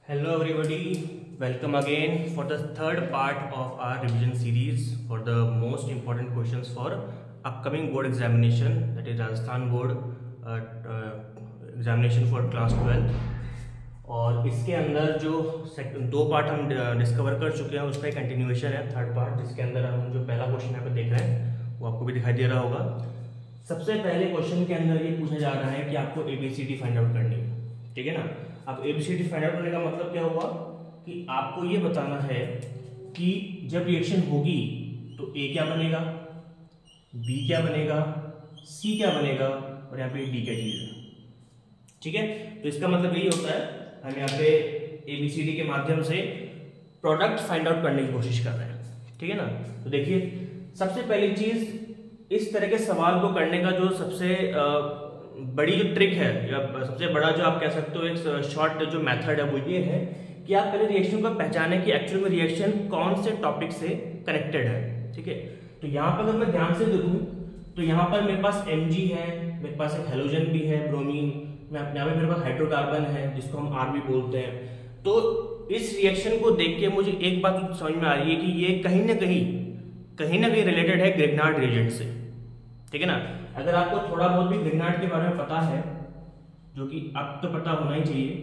Hello everybody, welcome again for the third part of our revision series for the most important questions for upcoming board examination, that is Rajasthan board examination for class 12। और इसके अंदर जो दो part हम discover कर चुके हैं उसका एक कंटिन्यूएशन है थर्ड पार्ट, जिसके अंदर हम जो पहला क्वेश्चन यहाँ पे देख रहे हैं वो आपको भी दिखाई दे रहा होगा। सबसे पहले क्वेश्चन के अंदर ये पूछा जा रहा है कि आपको ABCD फाइंड आउट करनी है, ठीक है ना। अब ABCD फाइंड आउट करने का मतलब क्या हुआ कि आपको ये बताना है कि जब रिएक्शन होगी तो A क्या बनेगा, B क्या बनेगा, C क्या बनेगा और यहाँ पे D क्या चीज है, ठीक है। तो इसका मतलब यही होता है, हम यहाँ पे ABCD के माध्यम से प्रोडक्ट फाइंड आउट करने की कोशिश कर रहे हैं, ठीक है ना। तो देखिए, सबसे पहली चीज, इस तरह के सवाल को करने का जो सबसे बड़ी जो ट्रिक है या सबसे बड़ा जो आप कह सकते हो एक शॉर्ट जो मेथड है वो ये है कि आप पहले रिएक्शन को पहचाने कि एक्चुअल में रिएक्शन कौन से टॉपिक से कनेक्टेड है, ठीक है। तो यहाँ पर अगर मैं ध्यान से देखूं तो यहाँ पर मेरे पास Mg है, मेरे पास एक हेलोजन भी है ब्रोमीन, यहाँ पे मेरे पास हाइड्रोकार्बन है जिसको हम R भी बोलते हैं। तो इस रिएक्शन को देख के मुझे एक बात समझ में आ रही है कि ये कहीं ना कहीं रिलेटेड है ग्रिग्नार्ड रिएजेंट से, ठीक है ना। अगर आपको थोड़ा बहुत भी ग्रिग्नार्ड के बारे में पता है, जो कि अब तो पता होना ही चाहिए,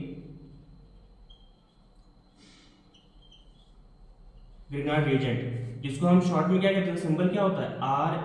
ग्रिग्नार्ड रिएजेंट जिसको हम शॉर्ट में क्या कहते हैं, सिंबल क्या होता है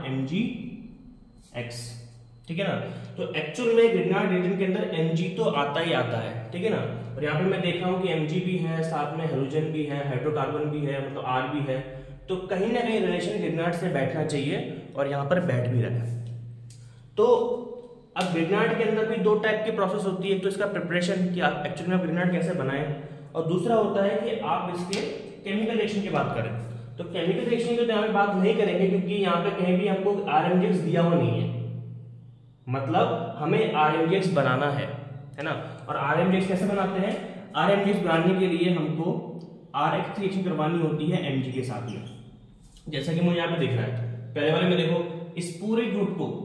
RMgX, ठीक है ना। तो एक्चुअल में ग्रिग्नार्ड रिएजेंट के अंदर Mg तो आता ही आता है, ठीक है ना। और यहाँ पे मैं देख रहा हूँ कि Mg भी है, साथ में हेलोजन भी है, हाइड्रोकार्बन भी है, मतलब R भी है। तो कहीं ना कहीं रिलेशन ग्रिग्नार्ड से बैठना चाहिए और यहाँ पर बैठ भी रहा है। तो अब ग्रिग्नार्ड के अंदर भी दो टाइप की प्रोसेस होती है, एक तो इसका प्रिपरेशन कि आप एक्चुअली में ग्रिग्नार्ड कैसे बनाएं, और दूसरा होता है कि आप इसके केमिकल रिएक्शन की बात करें। तो केमिकल रिएक्शन की तो यहाँ बात नहीं करेंगे क्योंकि यहाँ पे कहीं भी हमको RMgX दिया हुआ नहीं है, मतलब हमें RMgX बनाना है ना। और RMgX कैसे बनाते हैं, RMgX बनाने के लिए हमको RX रिएक्शन करवानी होती है Mg के साथ में, जैसा कि मुझे यहाँ पे दिख रहा है। पहले वाले में देखो, इस पूरे ग्रुप को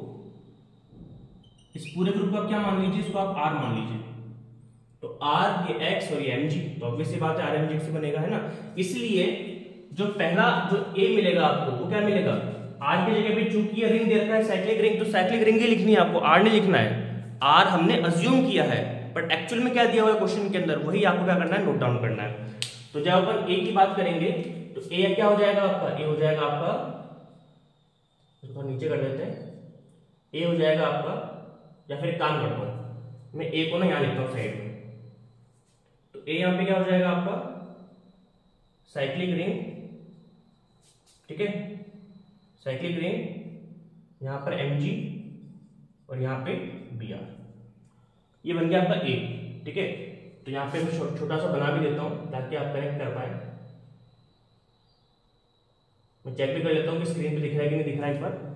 आप क्या मान लीजिए, इसको आप R मान लीजिए। तो R, ये X और ये Mg, तो ऑब्वियस सी बात है RMgX से बनेगा, है ना। इसलिए जो पहला जो A मिलेगा आपको वो क्या मिलेगा, R की जगह पे चूंकि ये रिंग दे रखा है साइक्लिक रिंग, तो साइक्लिक रिंग ही लिखनी है आपको, R नहीं लिखना है। R हमने अज्यूम किया है, बट एक्चुअल में क्या दिया हुआ है क्वेश्चन के अंदर, वही आपको क्या करना है, नोट डाउन करना है। तो जब अपन A की बात करेंगे तो A क्या हो जाएगा आपका, A हो जाएगा आपका, इसको नीचे कर देते हैं, A हो जाएगा आपका, या फिर एक काम करता हूं मैं A को ना यहां लिखता हूं साइड में। तो A यहां पे क्या हो जाएगा आपका, साइक्लिक रिंग, ठीक है, साइक्लिक रिंग, यहां पर Mg और यहां पे Br, ये बन गया आपका A, ठीक है। तो यहां पे मैं छोटा सा बना भी देता हूं ताकि आप कनेक्ट कर पाए। मैं चेक भी कर लेता हूं कि स्क्रीन पे दिख रहा है कि नहीं दिख रहा है एक बार।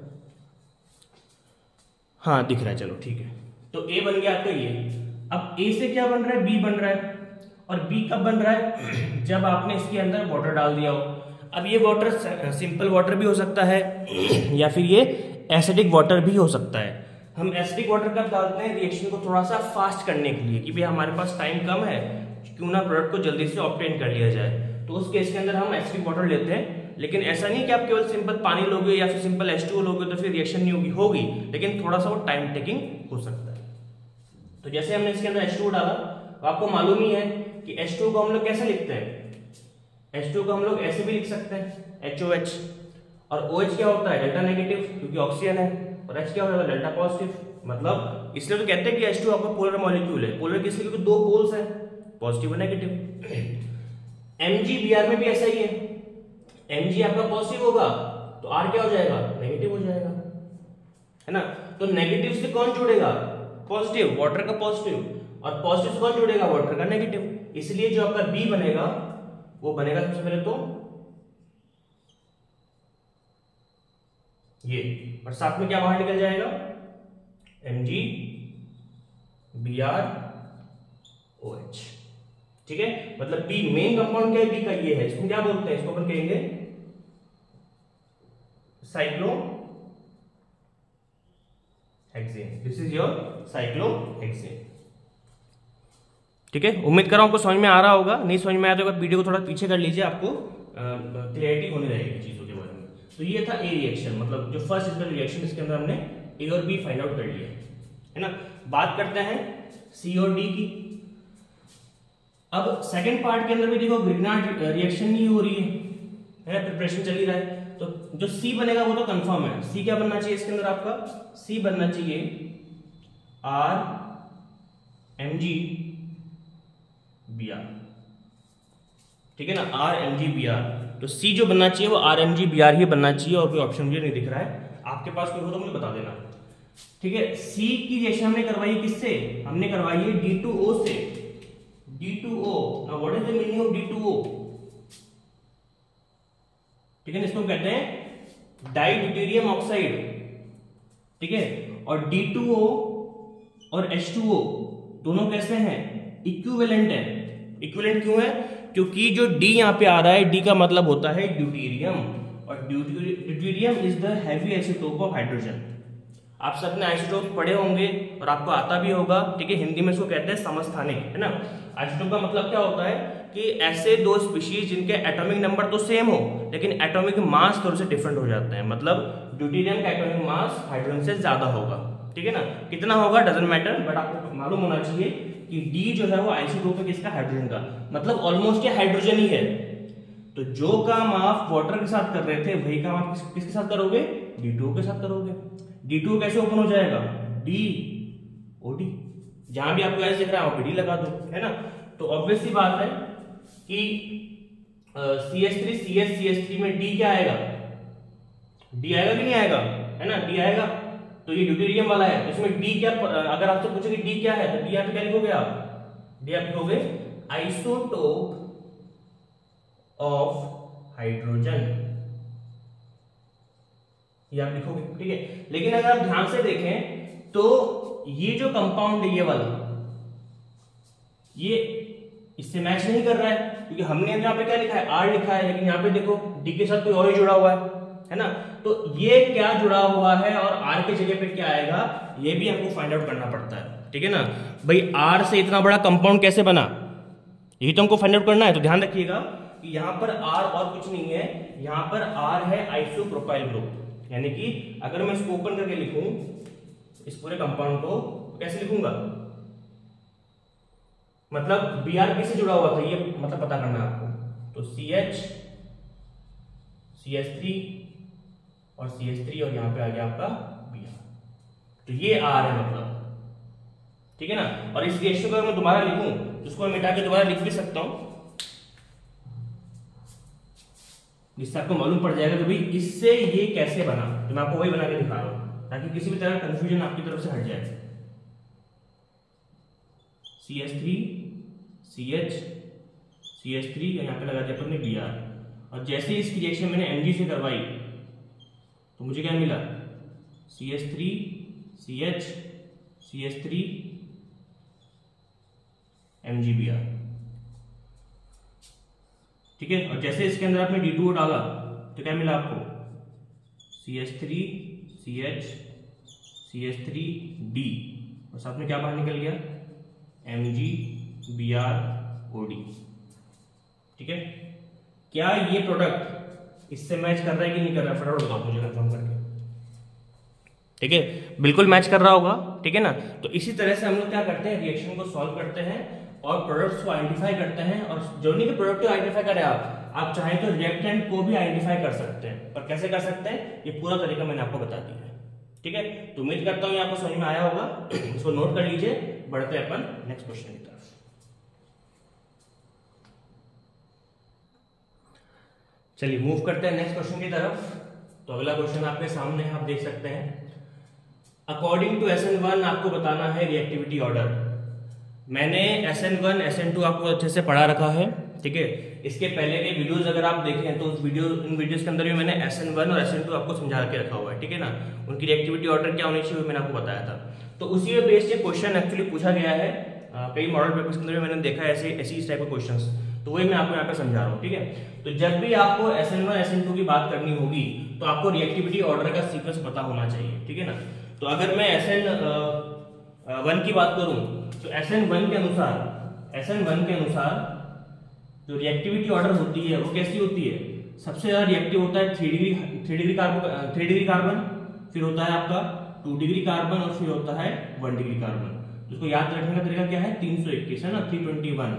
हाँ दिख रहा है, चलो ठीक है। तो A बन गया आपका ये। अब A से क्या बन रहा है, B बन रहा है, और B कब बन रहा है, जब आपने इसके अंदर वाटर डाल दिया हो। अब ये वाटर सिंपल वाटर भी हो सकता है या फिर ये एसिडिक वाटर भी हो सकता है। हम एसिडिक वाटर कब डालते हैं, रिएक्शन को थोड़ा सा फास्ट करने के लिए कि भाई हमारे पास टाइम कम है, क्यों ना प्रोडक्ट को जल्दी से ऑब्टेन कर लिया जाए। तो उस केस के अंदर हम एसिडिक वाटर लेते हैं। लेकिन ऐसा नहीं कि आप केवल सिंपल पानी लोगे या फिर सिंपल H2O लोगे तो फिर रिएक्शन नहीं होगी, लेकिन थोड़ा सा वो टाइम टेकिंग हो सकता है। तो जैसे हमने इसके अंदर H2O डाला, तो आपको मालूम ही है कि H2O को हम लोग कैसे लिखते हैं, H2O को हम लोग ऐसे भी लिख सकते हैं HOH, और OH क्या होता है, डेल्टा नेगेटिव, क्योंकि ऑक्सीजन है, और H क्या होगा, डेल्टा पॉजिटिव। मतलब इसलिए तो कहते हैं कि H2O आपका पोलर मॉलिक्यूल है। पोलर किसलिए, क्योंकि दो पोल्स है, पॉजिटिव और नेगेटिव। MgBr में भी ऐसा ही है, Mg आपका पॉजिटिव होगा तो R क्या हो जाएगा, नेगेटिव हो जाएगा, है ना। तो नेगेटिव से कौन जुड़ेगा, पॉजिटिव, वाटर का पॉजिटिव, और पॉजिटिव से कौन जुड़ेगा, वाटर का नेगेटिव। इसलिए जो आपका B बनेगा वो बनेगा सबसे पहले तो ये, और साथ में क्या बाहर निकल जाएगा, MgBrOH, ठीक है। मतलब B मेन कंपाउंड क्या है, B का ये है, इसको क्या बोलते हैं, इसको अपन कहेंगे cyclohexane. This is your cyclohexane, ठीक है, उम्मीद कर रहा हूं आपको समझ में आ रहा होगा। नहीं समझ में आया तो वीडियो को थोड़ा पीछे कर लीजिए, आपको क्लियरिटी होने रहेगी चीजों के बारे में। तो ये था ए रिएक्शन, मतलब जो फर्स्ट इसका रिएक्शन, इसके अंदर हमने ए और बी फाइंड आउट कर लिया है ना। बात करते हैं सी और डी की। अब सेकंड पार्ट के अंदर भी देखो ग्रिग्नार्ड रिएक्शन नहीं हो रही है, प्रिपरेशन चल ही रहा है। तो जो सी बनेगा वो तो कंफर्म है। सी क्या बनना चाहिए इसके अंदर आपका? सी बनना चाहिए RMgBr, ठीक है ना, RMgBr। तो सी जो बनना चाहिए वो RMgBr ही बनना चाहिए, और कोई ऑप्शन मुझे नहीं दिख रहा है। आपके पास कोई हो तो मुझे बता देना, ठीक है। सी की रिएक्शन हमने करवाई किससे? हमने करवाई है D2O से। D2O, now what is the meaning of D2O? ठीक है, इसको कहते हैं डाई ड्यूटेरियम ऑक्साइड, ठीक है। और D2O और H2O दोनों कैसे हैं? इक्विवेलेंट है। इक्विवेलेंट क्यों है? क्योंकि जो D यहां पे आ रहा है, D का मतलब होता है ड्यूटेरियम, और deuterium is the heavy isotope of hydrogen. आप सबने आइसोटोप पढ़े होंगे और आपको आता भी होगा, ठीक है। हिंदी में इसको कहते हैं समस्थानिक, है ना। आइसोटोप का मतलब क्या होता है कि ऐसे दो स्पीशीज जिनके एटॉमिक नंबर तो सेम हो लेकिन एटॉमिक मास थोड़े से डिफरेंट हो जाते हैं। मतलब ड्यूटेरियम का एटॉमिक मास हाइड्रोजन से ज्यादा होगा, ठीक है ना। कितना होगा डजंट मैटर, बट आपको मालूम होना चाहिए कि डी जो है वो आइसोटोप है किसका? हाइड्रोजन का। मतलब ऑलमोस्ट ये हाइड्रोजन ही है। तो जो काम आप वाटर के साथ कर रहे थे वही काम आप किसके साथ करोगे? D2O के साथ करोगे। D2O कैसे ओपन हो जाएगा? DOD। जहां भी आपको ऐसे दिख रहा है वहां पे D लगा दो, है ना। तो ऑब्वियस सी बात है कि CH3 CH3 में D क्या आएगा? D आएगा कि नहीं आएगा? है ना, D आएगा। तो ये ड्यूटेरियम वाला है, इसमें D क्या, अगर आपसे पूछे कि D क्या है तो D यहाँ पे क्या लिखोगे आप? D आप लिखोगे आइसोटोप ऑफ हाइड्रोजन, ये आप लिखोगे, ठीक है। लेकिन अगर आप ध्यान से देखें तो ये जो कंपाउंड है ये वाला, ये इससे मैच नहीं कर रहा है, क्योंकि हमने यहाँ पे क्या लिखा है? R लिखा है, लेकिन यहाँ पे देखो D के साथ कोई और ही जुड़ा हुआ है ना। तो ये क्या जुड़ा हुआ है और R की जगह पे क्या आएगा, ये भी हमको फाइंड आउट करना पड़ता है, ठीक है ना। भाई R से इतना बड़ा कंपाउंड कैसे बना, यही तो हमको फाइंड आउट करना है। तो ध्यान रखिएगा कि यहाँ पर R और कुछ नहीं है, यहाँ पर R है आइसोप्रोपाइल ग्रुप। यानी कि अगर मैं इसको ओपन करके लिखूं इस पूरे कंपाउंड को, तो कैसे लिखूंगा? मतलब Br किससे जुड़ा हुआ था ये मतलब पता करना है आपको। तो CH CH3 और CH3 और यहां पे आ गया आपका Br, तो ये R है मतलब, ठीक है ना। और इस रिएक्शन को अगर मैं दोबारा लिखूं तो उसको मैं मिटा के दोबारा लिख भी सकता हूं, जिससे आपको मालूम पड़ जाएगा कि भाई इससे ये कैसे बना। तो मैं आपको वही बना के दिखा रहा हूं ताकि किसी भी तरह कंफ्यूजन आपकी तरफ से हट जाए। CH3 CH CH3 यहाँ पे लगा दिया अपने Br, और जैसे इसकी रिएक्शन मैंने Mg से करवाई तो मुझे क्या मिला? CH3 CH CH3 MgBr, ठीक है। और जैसे इसके अंदर आपने D2O डाला तो क्या मिला आपको? CH3 CH CH3D, और साथ में क्या बाहर निकल गया? MgBrOD, ठीक है। क्या ये प्रोडक्ट इससे मैच कर रहा है कि नहीं कर रहा है? फटाफट बताओ मुझे कंफर्म करके, ठीक है। बिल्कुल मैच कर रहा होगा, ठीक है ना। तो इसी तरह से हम लोग क्या करते हैं, रिएक्शन को सॉल्व करते हैं और प्रोडक्ट्स को आइडेंटिफाई करते हैं। और जो नहीं कि प्रोडक्ट को आइडेंटिफाई करें आप चाहें तो रिएक्टेंट को भी आइडेंटिफाई कर सकते हैं, पर कैसे कर सकते हैं ये पूरा तरीका मैंने आपको बता दिया है, ठीक है। तो उम्मीद करता हूं ये आपको समझ में आया होगा, इसको नोट कर लीजिए। बढ़ते हैं अपन नेक्स्ट क्वेश्चन की तरफ। चलिए मूव करते हैं नेक्स्ट क्वेश्चन की तरफ। तो अगला क्वेश्चन आपके सामने है, आप देख सकते हैं। अकॉर्डिंग टू SN1 आपको बताना है रिएक्टिविटी ऑर्डर। मैंने SN1 SN2 आपको अच्छे से पढ़ा रखा है, ठीक है। इसके पहले के वीडियोस अगर आप देखें तो इन वीडियोस के अंदर भी मैंने SN1 और SN2 आपको समझा के रखा हुआ है, ठीक है ना। उनकी रिएक्टिविटी ऑर्डर क्या होनी चाहिए मैंने आपको बताया था। तो उसी में बेस्ड ये क्वेश्चन एक्चुअली पूछा गया है। कई मॉडल पेपर्स के अंदर भी मैंने देखा है ऐसी इस टाइप के क्वेश्चंस, तो वही मैं आपको यहाँ पे समझा रहा हूँ, ठीक है। तो जब भी आपको SN1 SN2 की बात करनी होगी तो आपको रिएक्टिविटी ऑर्डर का सीक्वेंस पता होना चाहिए, ठीक है ना। तो अगर मैं SN1 की बात करूं तो SN1 के अनुसार SN1 के अनुसार जो रिएक्टिविटी ऑर्डर होती है वो कैसी होती है? सबसे ज्यादा रिएक्टिव होता है 3 डिग्री कार्बन, फिर होता है आपका 2 डिग्री कार्बन और फिर होता है 1 डिग्री कार्बन। तो इसको याद रखने का तरीका क्या है? 321 है ना, 321।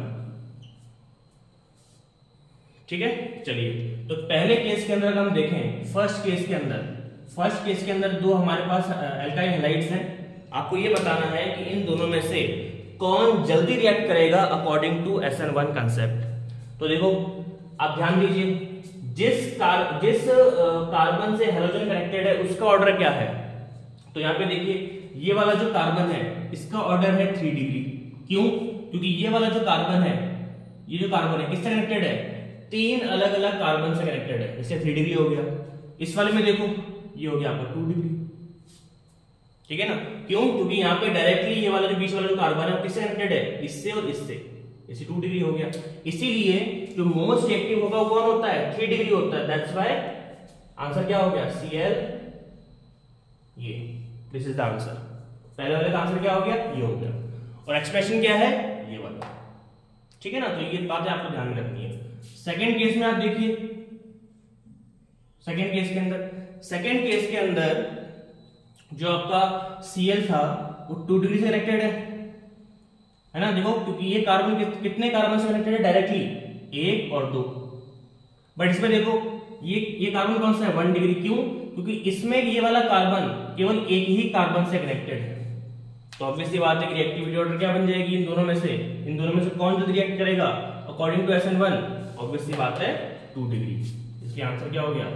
ठीक है, चलिए तो पहले केस के अंदर हम देखें, फर्स्ट केस के अंदर दो हमारे पास एल्काइल हैलाइड्स हैं। आपको ये बताना है कि इन दोनों में से कौन जल्दी रिएक्ट करेगा अकॉर्डिंग टू SN1 कंसेप्ट। तो देखो आप ध्यान दीजिए, जिस कार्बन से हेलोजन कनेक्टेड है उसका ऑर्डर क्या है? तो यहाँ पे देखिए ये वाला जो कार्बन है इसका ऑर्डर है 3 डिग्री। क्यों? क्योंकि ये वाला जो कार्बन है, ये जो कार्बन है किससे कनेक्टेड है? 3 अलग अलग कार्बन से कनेक्टेड है, इससे 3 डिग्री हो गया। इस वाले में देखो ये हो गया आपका 2 डिग्री। ठीक है ना, क्यों? क्योंकि यहाँ पे डायरेक्टली ये वाला जो बीच वाला जो कार्बन है वो किससे कनेक्टेड है? इससे और इससे 2 डिग्री हो गया। इसीलिए जो मोस्ट रिएक्टिव होगा वो कौन होता है? 3 डिग्री होता है। दैट्स व्हाई आंसर क्या हो गया? Cl। ये दिस इज द आंसर। पहले वाले का आंसर क्या हो गया? ये हो गया। और एक्सप्रेशन क्या है? ये वाला। ठीक है ना, तो ये बातें आपको ध्यान में रखनी है। सेकेंड केस में आप देखिए, सेकेंड केस के अंदर जो आपका Cl था वो 2 डिग्री से कनेक्टेड है ना। देखो क्योंकि ये कार्बन कितने कार्बन से कनेक्टेड है? डायरेक्टली 1 और 2। बट इसमें देखो ये कार्बन कौन सा है? 1 डिग्री। क्यों? क्योंकि इसमें ये वाला कार्बन केवल एक ही कार्बन से कनेक्टेड है। तो ऑब्वियसली बात है कि रिएक्टिविटी ऑर्डर क्या बन जाएगी? इन दोनों में से कौन जल्दी रिएक्ट करेगा अकॉर्डिंग टू SN1? ऑब्वियसली बात है 2 डिग्री। इसलिए आंसर क्या हो गया?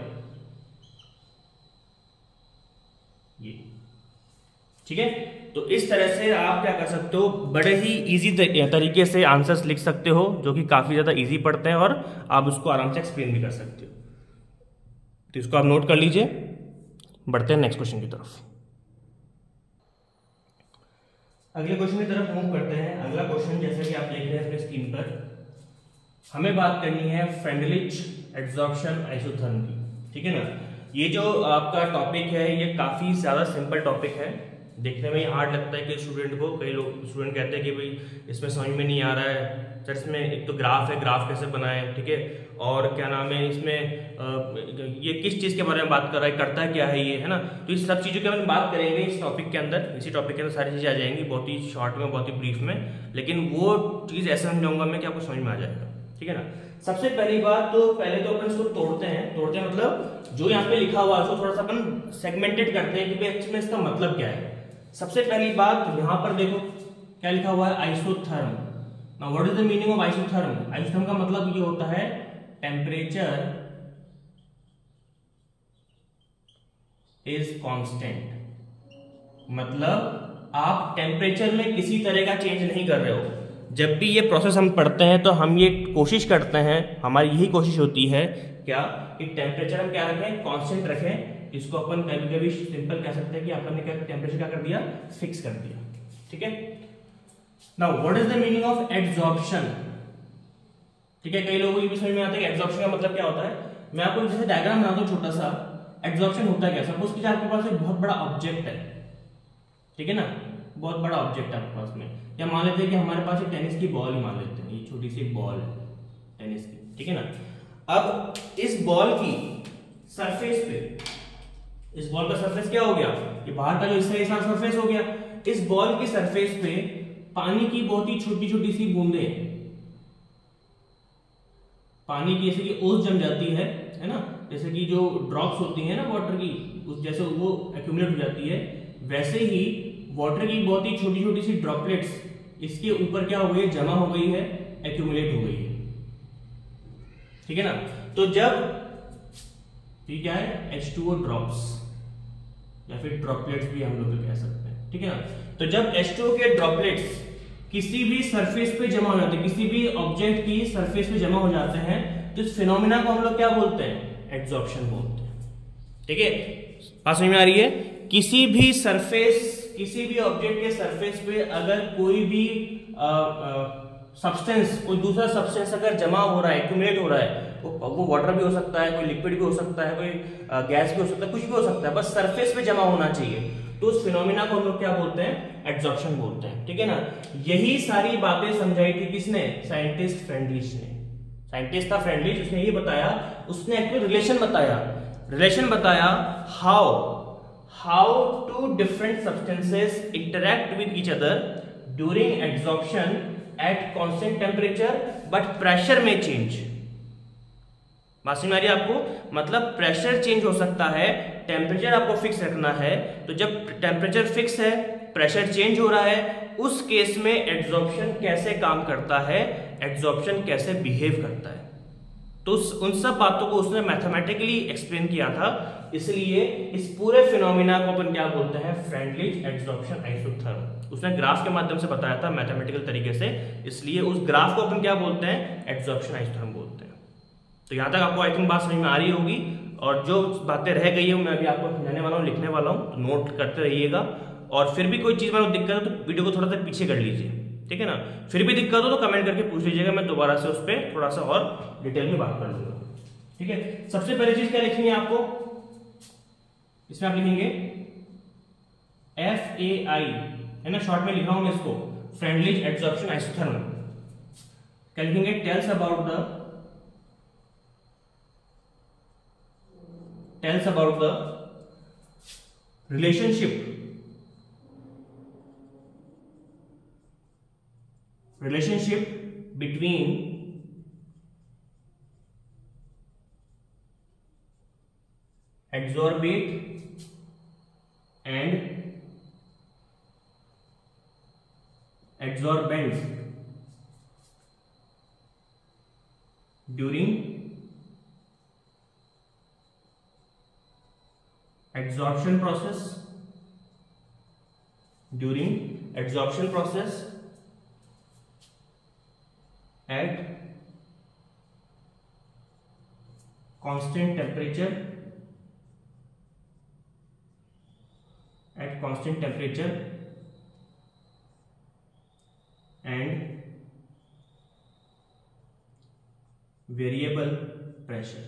ये। ठीक है, तो इस तरह से आप क्या कर सकते हो, बड़े ही इजी तरीके से आंसर्स लिख सकते हो, जो कि काफी ज्यादा इजी पड़ते हैं और आप उसको आराम से एक्सप्लेन भी कर सकते हो। तो इसको आप नोट कर लीजिए। बढ़ते हैं नेक्स्ट क्वेश्चन की तरफ। अगले क्वेश्चन की तरफ मूव करते हैं। अगला क्वेश्चन जैसा कि आप देख रहे हैं अपने स्क्रीन पर, हमें बात करनी है फ्रेंडलिच एड्सॉर्प्शन आइसोथर्म की। ठीक है ना, ये जो आपका टॉपिक है ये काफी ज्यादा सिंपल टॉपिक है, देखने में हार्ड लगता है कि स्टूडेंट को। कई लोग स्टूडेंट कहते हैं कि भाई इसमें समझ में नहीं आ रहा है सर, इसमें एक तो ग्राफ है, ग्राफ कैसे बनाएं, ठीक है, और क्या नाम है इसमें ये किस चीज़ के बारे में बात कर रहा है, करता है क्या है ये, है ना। तो इस सब चीज़ों के बारे में बात करेंगे इस टॉपिक के अंदर। इसी टॉपिक के अंदर सारी चीज़ें आ जाएंगी, बहुत ही शॉर्ट में, बहुत ही ब्रीफ में, लेकिन वो चीज़ ऐसे समझाऊंगा मैं कि आपको समझ में आ जाएगा। ठीक है ना। सबसे पहली बात तो पहले तो अपन इसको तोड़ते हैं मतलब जो यहाँ पे लिखा हुआ है उसको थोड़ा सा अपन सेगमेंटेड करते हैं कि भाई एक्चुअली में इसका मतलब क्या है। सबसे पहली बात यहाँ पर देखो क्या लिखा हुआ है? Isotherm. Now what is the meaning of isotherm? Isotherm का मतलब ये होता है टेम्परेचर इज कांस्टेंट। मतलब आप टेम्परेचर में किसी तरह का चेंज नहीं कर रहे हो। जब भी ये प्रोसेस हम पढ़ते हैं तो हम ये कोशिश करते हैं, हमारी यही कोशिश होती है क्या, कि टेम्परेचर हम क्या रखें? कांस्टेंट रखें। इसको अपन कभी कभी सिंपल कह सकते हैं कि अपन ने क्या टेम्परेचर क्या कर दिया? फिक्स कर दिया। ठीक है। Now what is the meaning of adsorption? ठीक है, कई लोगों को ये भी समझ में आता है कि एड्सॉर्प्शन का मतलब क्या होता है। मैं आपको जैसे डायग्राम बना दूं छोटा सा, एड्सॉर्प्शन होता है क्या? सपोज कीजिए आपके पास एक बहुत बड़ा ऑब्जेक्ट है, ठीक है ना, बहुत बड़ा ऑब्जेक्ट है आपके पास में, या मान लेते हैं कि हमारे पास एक टेनिस की बॉल ही मान लेते हैं, ये छोटी सी बॉल है टेनिस की, ठीक है ना। अब इस बॉल की सरफेस पे, इस बॉल का सरफेस क्या हो गया? ये बाहर का जो हिस्सा है इसका सरफेस हो गया। इस बॉल की सरफेस पे पानी की बहुत ही छोटी छोटी सी बूंदे, पानी की जैसे कि ओस जम जाती है ना, जैसे कि जो ड्रॉप्स होती हैं ना वाटर की, उस जैसे वो एक्यूमुलेट हो जाती है, वैसे ही वाटर की बहुत ही छोटी छोटी सी ड्रॉपलेट्स इसके ऊपर क्या हो गई है? जमा हो गई है, एक्यूमुलेट हो गई है। ठीक है ना। तो जब ये क्या है? H2O ड्रॉप्स या फिर ड्रॉपलेट्स भी हम लोग कह सकते हैं। ठीक है ना। तो जब H2O के ड्रॉपलेट्स किसी भी सरफेस पे जमा हो जाते हैं, किसी भी ऑब्जेक्ट की सरफेस पे जमा हो जाते हैं, तो इस फिनोमिना को हम लोग क्या बोलते हैं? एड्सॉर्प्शन बोलते हैं। ठीक है, बात समझ में आ रही है? किसी भी सरफेस, किसी भी ऑब्जेक्ट के सरफेस पे अगर कोई भी सब्सटेंस, कोई दूसरा सब्सटेंस अगर जमा हो रहा है, एक्यूमुलेट हो रहा है, वो वाटर भी हो सकता है, कोई लिक्विड भी हो सकता है, कोई गैस भी हो सकता है, कुछ भी हो सकता है, बस सरफेस पे जमा होना चाहिए। तो उस फिनोमिना को हम लोग क्या बोलते हैं, एड्सॉर्प्शन बोलते हैं, ठीक है ना। यही सारी बातें समझाई थी किसने, साइंटिस्ट फ्रेंडलिश ने। साइंटिस्ट था फ्रेंडलिश, उसने ये बताया, उसने एक्चुअली रिलेशन बताया how two different substances interact with each other during adsorption at constant temperature but pressure में चेंज। बात समझ आ रही है आपको, मतलब प्रेशर चेंज हो सकता है, टेम्परेचर आपको फिक्स रखना है। तो जब टेम्परेचर फिक्स है, प्रेशर चेंज हो रहा है, उस केस में एड्सॉर्प्शन कैसे काम करता है, एड्सॉर्प्शन कैसे बिहेव करता है। तो उन सब बातों को उसने मैथमेटिकली एक्सप्लेन किया था। इसलिए इस पूरे फिनोमिना को अपन क्या बोलते हैं, फ्रेंडलिश एड्सॉर्प्शन आइसोथर्म। उसने ग्राफ के माध्यम से बताया था मैथमेटिकल तरीके से, इसलिए उस ग्राफ को अपन क्या बोलते हैं, एड्सॉर्प्शन आइसोथर्म बोलते हैं। तो यहां तक आपको आई थिंक बात समझ में आ रही होगी, और जो बातें रह गई है मैं अभी आपको समझाने वाला हूँ, लिखने वाला हूँ, तो नोट करते रहिएगा। और फिर भी कोई चीज में दिक्कत है तो वीडियो को थोड़ा सा पीछे कर लीजिए, ठीक है ना। फिर भी दिक्कत हो तो कमेंट करके पूछ लीजिएगा, मैं दोबारा से उस पर थोड़ा सा और डिटेल में बात कर लूंगा, ठीक है। सबसे पहली चीज क्या लिखनी है आपको, इसमें आप लिखेंगे FAI, है ना, शॉर्ट में लिख रहा हूं मैं इसको, फ्रेंडलिश एड्सॉर्प्शन आइसोथर्म। क्या लिखेंगे, tells about the relationship between adsorbate and adsorbent during adsorption process at constant temperature and variable pressure,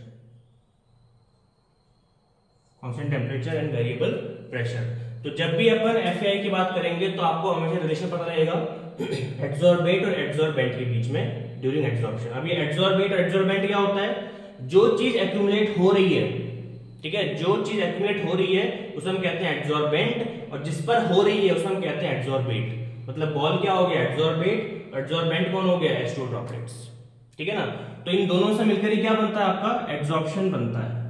constant temperature and variable pressure. तो जब भी अपन FAI की बात करेंगे तो आपको हमेशा रिलेशन पता रहेगा एड्सॉर्बेट और एड्सॉर्बेंट के बीच में ड्यूरिंग एड्सॉर्प्शन। अब ये एड्सॉर्बेट और एड्सॉर्बेंट क्या होता है, जो चीज एक्यूमुलेट हो रही है, ठीक है, जो चीज एक्यूमुलेट हो रही है उसे हम कहते हैं एड्सॉर्बेंट, और जिस पर हो रही है उसे हम कहते हैं एड्सॉर्बेट। मतलब बॉल क्या हो गया, एड्सॉर्बेट, एड्सॉर्बेंट कौन हो गया, H2 ड्रॉपलेट्स, ठीक है ना। तो इन दोनों से मिलकर ही क्या बनता है आपका, एड्सॉर्प्शन बनता है,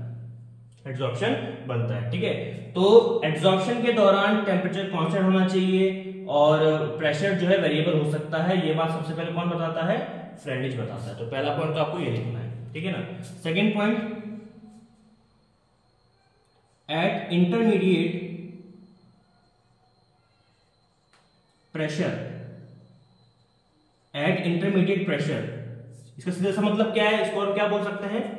ठीक है। तो एड्सॉर्प्शन के दौरान टेम्परेचर कांस्टेंट होना चाहिए और प्रेशर जो है वेरिएबल हो सकता है। ये बात सबसे पहले कौन बताता है, फ्रेंडलिश बताता है। तो पहला पॉइंट तो आपको ये लिखना है, ठीक है ना। Second point, at intermediate pressure, इसका सीधा सा मतलब क्या है, इसको और क्या बोल सकते हैं,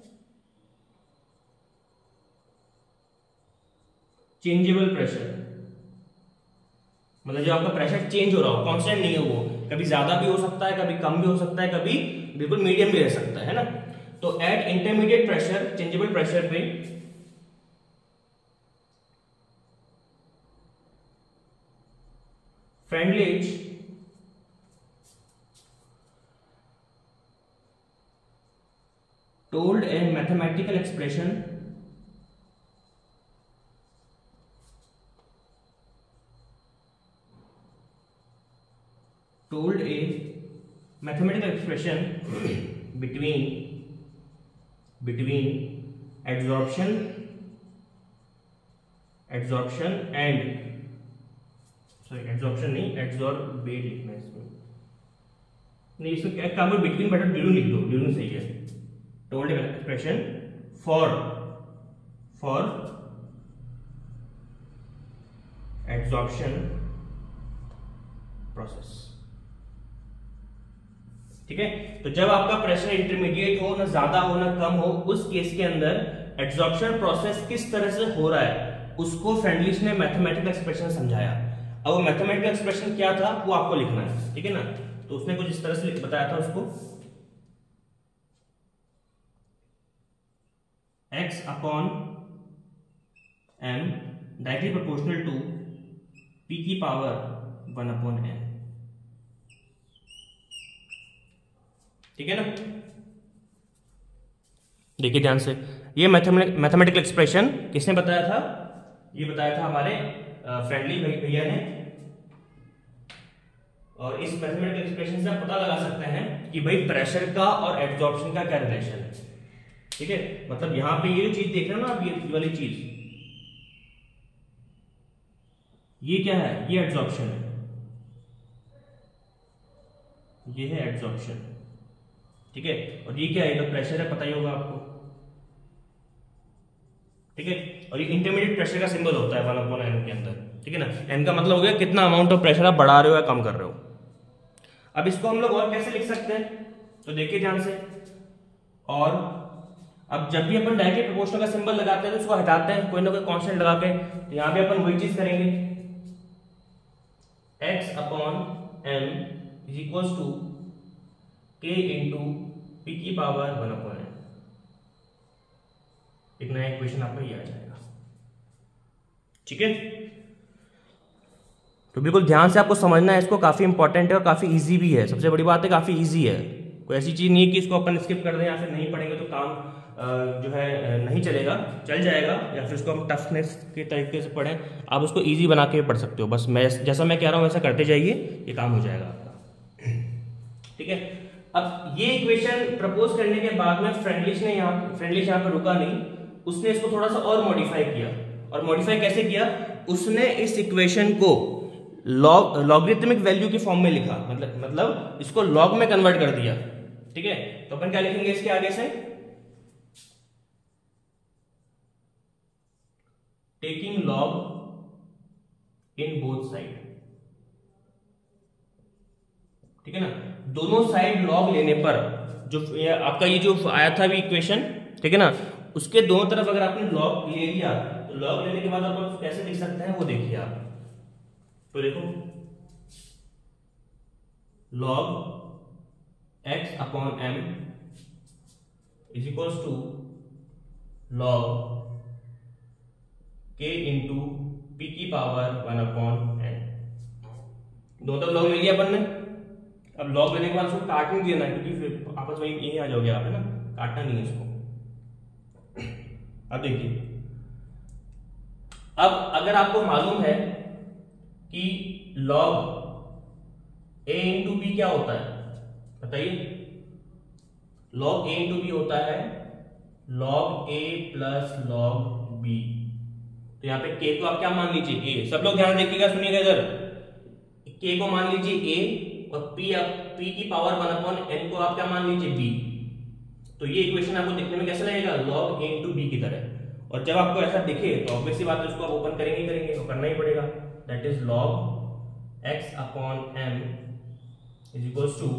चेंजेबल प्रेशर। मतलब जो आपका प्रेशर चेंज हो रहा हो, कांस्टेंट नहीं है वो, कभी ज्यादा भी हो सकता है, कभी कम भी हो सकता है, कभी बिल्कुल मीडियम भी रह सकता है ना। तो at intermediate pressure, changeable pressure पे Freundlich told a mathematical expression between adsorption and adsorbate लिखना है इसमें, नहीं इसमें क्या काम है, बिटवीन बटन ड्यूरिंग लिख दो, ड्यूरिंग सही है। told an expression for adsorption process, ठीक है। तो जब आपका प्रेशर इंटरमीडिएट हो, ना ज्यादा हो ना कम हो, उस केस के अंदर एड्सॉर्प्शन प्रोसेस किस तरह से हो रहा है उसको फ्रेंडलिश ने मैथमेटिकल एक्सप्रेशन समझाया। अब वो मैथमेटिकल एक्सप्रेशन क्या था वो आपको लिखना है, ठीक है ना। तो उसने कुछ इस तरह से बताया था उसको, x upon m directly proportional to p की पावर 1/n। ठीक है ना। देखिए ध्यान से, ये मैथमेटिकल एक्सप्रेशन किसने बताया था? ये बताया था हमारे फ्रेंडली भैया ने। और इस मैथमेटिकल एक्सप्रेशन से आप पता लगा सकते हैं कि भाई प्रेशर का और एब्जॉर्प्शन का क्या रिलेशन है। ठीक है, मतलब यहां पे ये जो चीज देख रहे हो ना आप, ये वाली चीज, ये क्या है? ये एब्जॉर्प्शन है, ये है एब्जॉर्प्शन। ठीक है, और ये क्या है? तो प्रेशर है, पता ही होगा आपको। ठीक है, और ये इंटरमीडिएट प्रेशर का सिंबल होता है 1/n के अंदर। ठीक है ना, n का मतलब हो गया कितना अमाउंट ऑफ प्रेशर आप बढ़ा रहे हो या कम कर रहे हो। अब इसको हम लोग और कैसे लिख सकते हैं, तो देखिए ध्यान से। और अब जब भी अपन डायरेक्टली प्रोपोर्शनल का सिंबल लगाते हैं तो उसको हटाते हैं कोई ना कोई कांस्टेंट लगा के, तो यहां पे अपन वही चीज करेंगे, x/m = k × p की पावर 1/n। एक नया इक्वेशन आपका ये आ जाएगा। ठीक है, तो बिल्कुल ध्यान से आपको समझना है इसको, काफी इंपॉर्टेंट है और काफी इजी भी है। सबसे बड़ी बात है काफी इजी है, कोई ऐसी चीज नहीं है कि इसको अपन स्किप कर दें या फिर नहीं पढ़ेंगे तो काम जो है नहीं चलेगा, चल जाएगा, या फिर उसको हम टफनेस के तरीके से पढ़ें। आप उसको इजी बना के पढ़ सकते हो, बस मैं जैसा मैं कह रहा हूँ वैसा करते जाइए, ये काम हो जाएगा आपका। ठीक है, अब ये इक्वेशन प्रपोज करने के बाद में फ्रेंडलिश यहाँ पर रुका नहीं, उसने इसको थोड़ा सा और मॉडिफाई किया। और मॉडिफाई कैसे किया? उसने इस इक्वेशन को लॉगरिथमिक वैल्यू की फॉर्म में लिखा, मतलब इसको लॉग में कन्वर्ट कर दिया। ठीक है, तो अपन क्या लिखेंगे इसके आगे से? Taking log in both side. ठीक है ना, दोनों साइड लॉग लेने पर जो आपका ये जो आया था भी इक्वेशन, ठीक है ना, उसके दोनों तरफ अगर आपने लॉग ले लिया तो लॉग लेने के बाद आप उसको कैसे लिख सकते हैं वो देखिए आप। तो देखो, log x/m = log k × p की पावर 1/n। दो तरफ लॉग ले लिया अपन ने। अब लॉग लेने के बाद उसको काट नहीं देना है, क्योंकि फिर आपस में यही आ जाओगे आप, है ना, काटना नहीं है इसको। अब देखिए, अब अगर आपको मालूम है कि log a × b क्या होता है, बताइए। log a × b होता है log a + log b। तो यहाँ पे k को आप क्या मान लीजिए? a। सब लोग ध्यान देखिएगा, सुनिएगा इधर। k को मान लीजिए a और p की पावर 1/n को आप क्या मान लीजिए? b। तो ये इक्वेशन आपको दिखने में कैसा लगेगा? log a × b की तरह। और जब आपको ऐसा दिखे तो ऑब्वियस सी बात है उसको आप ओपन करेंगे तो करना ही पड़ेगा। That is log x/m =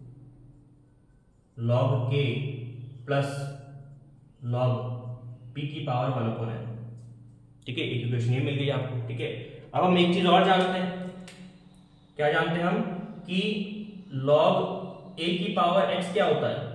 log k + log p की पावर 1/n। ठीक है, एक इक्वेशन ये मिल गई आपको। ठीक है, अब हम एक चीज और जानते हैं। क्या जानते हैं हम? कि log a की पावर x क्या होता है?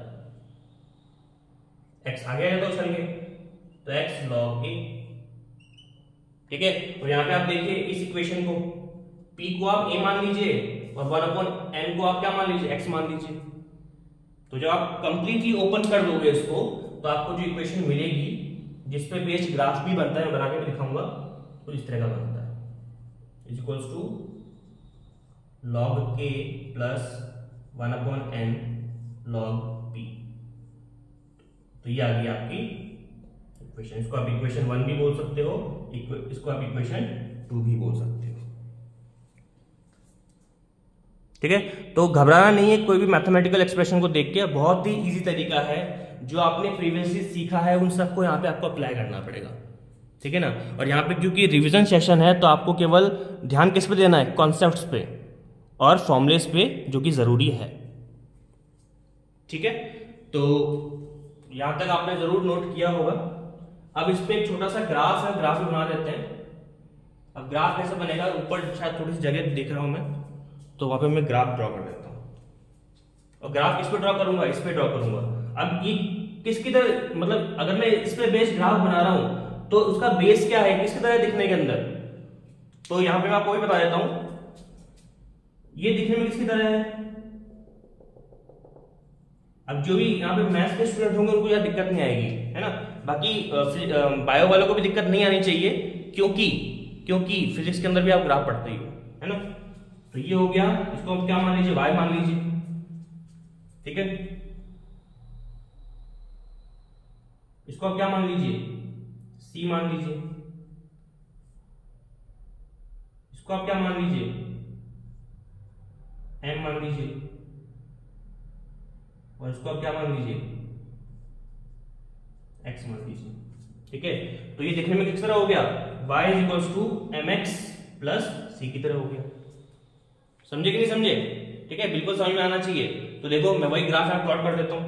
x आ गया तो चल गए, तो x log a। ठीक है, तो यहां पे आप देखिए इस इक्वेशन को, p को आप a मान लीजिए और 1/n को आप क्या मान लीजिए? x मान लीजिए। तो जब आप कंप्लीटली ओपन कर दोगे इसको तो आपको जो इक्वेशन मिलेगी, जिसपे बेस्ड ग्राफ भी बनता है, मैं बना के भी दिखाऊंगा, तो इस तरह का बनता है, = log k + 1/n log p। तो ये आ गई आपकी इक्वेशन। इसको आप इक्वेशन 1 भी बोल सकते हो, इसको आप इक्वेशन 2 भी बोल सकते हो। ठीक है, तो घबराना नहीं है कोई भी मैथमेटिकल एक्सप्रेशन को देख के। बहुत ही इजी तरीका है, जो आपने प्रीवियसली सीखा है उन सबको यहाँ पे आपको अप्लाई करना पड़ेगा। ठीक है ना, और यहाँ पे क्योंकि रिवीजन सेशन है तो आपको केवल ध्यान किस पे देना है? कॉन्सेप्ट्स पे और फॉर्मुलेस पे, जो कि जरूरी है। ठीक है, तो यहां तक आपने जरूर नोट किया होगा। अब इस पे एक छोटा सा ग्राफ है, ग्राफ भी बना देते हैं। अब ग्राफ कैसे बनेगा? ऊपर शायद थोड़ी सी जगह देख रहा हूं मैं, तो वहां पे मैं ग्राफ ड्रॉ कर देता हूं। और ग्राफ किस पे ड्रॉ करूंगा? इस पे ड्रॉ करूंगा। अब ये किसकी तरह, मतलब अगर मैं इस पे बेस ग्राफ बना रहा हूं तो उसका बेस क्या है, किसकी तरह दिखने के अंदर? तो यहां पे मैं आपको भी बता देता हूं, ये दिखने में किसकी तरह है। अब जो भी यहाँ पे मैथ्स के स्टूडेंट होंगे उनको यह दिक्कत नहीं आएगी, है ना। बाकी बायो वालों को भी दिक्कत नहीं आनी चाहिए, क्योंकि फिजिक्स के अंदर भी आप ग्राफ पढ़ते ही हो, है ना। तो ये हो गया, इसको हम क्या मान लीजिए, वाई मान लीजिए, ठीक है। इसको आप क्या मान लीजिए, सी मान लीजिए। इसको आप क्या मान लीजिए, एम मान लीजिए। और इसको आप क्या मान लीजिए, एक्स मान लीजिए, ठीक है। तो ये देखने में किस तरह हो गया, y is equals to m x plus c की तरह हो गया। समझे कि नहीं समझे, ठीक है, बिल्कुल समझ में आना चाहिए। तो देखो मैं वही ग्राफ यहाँ प्लॉट कर देता हूं,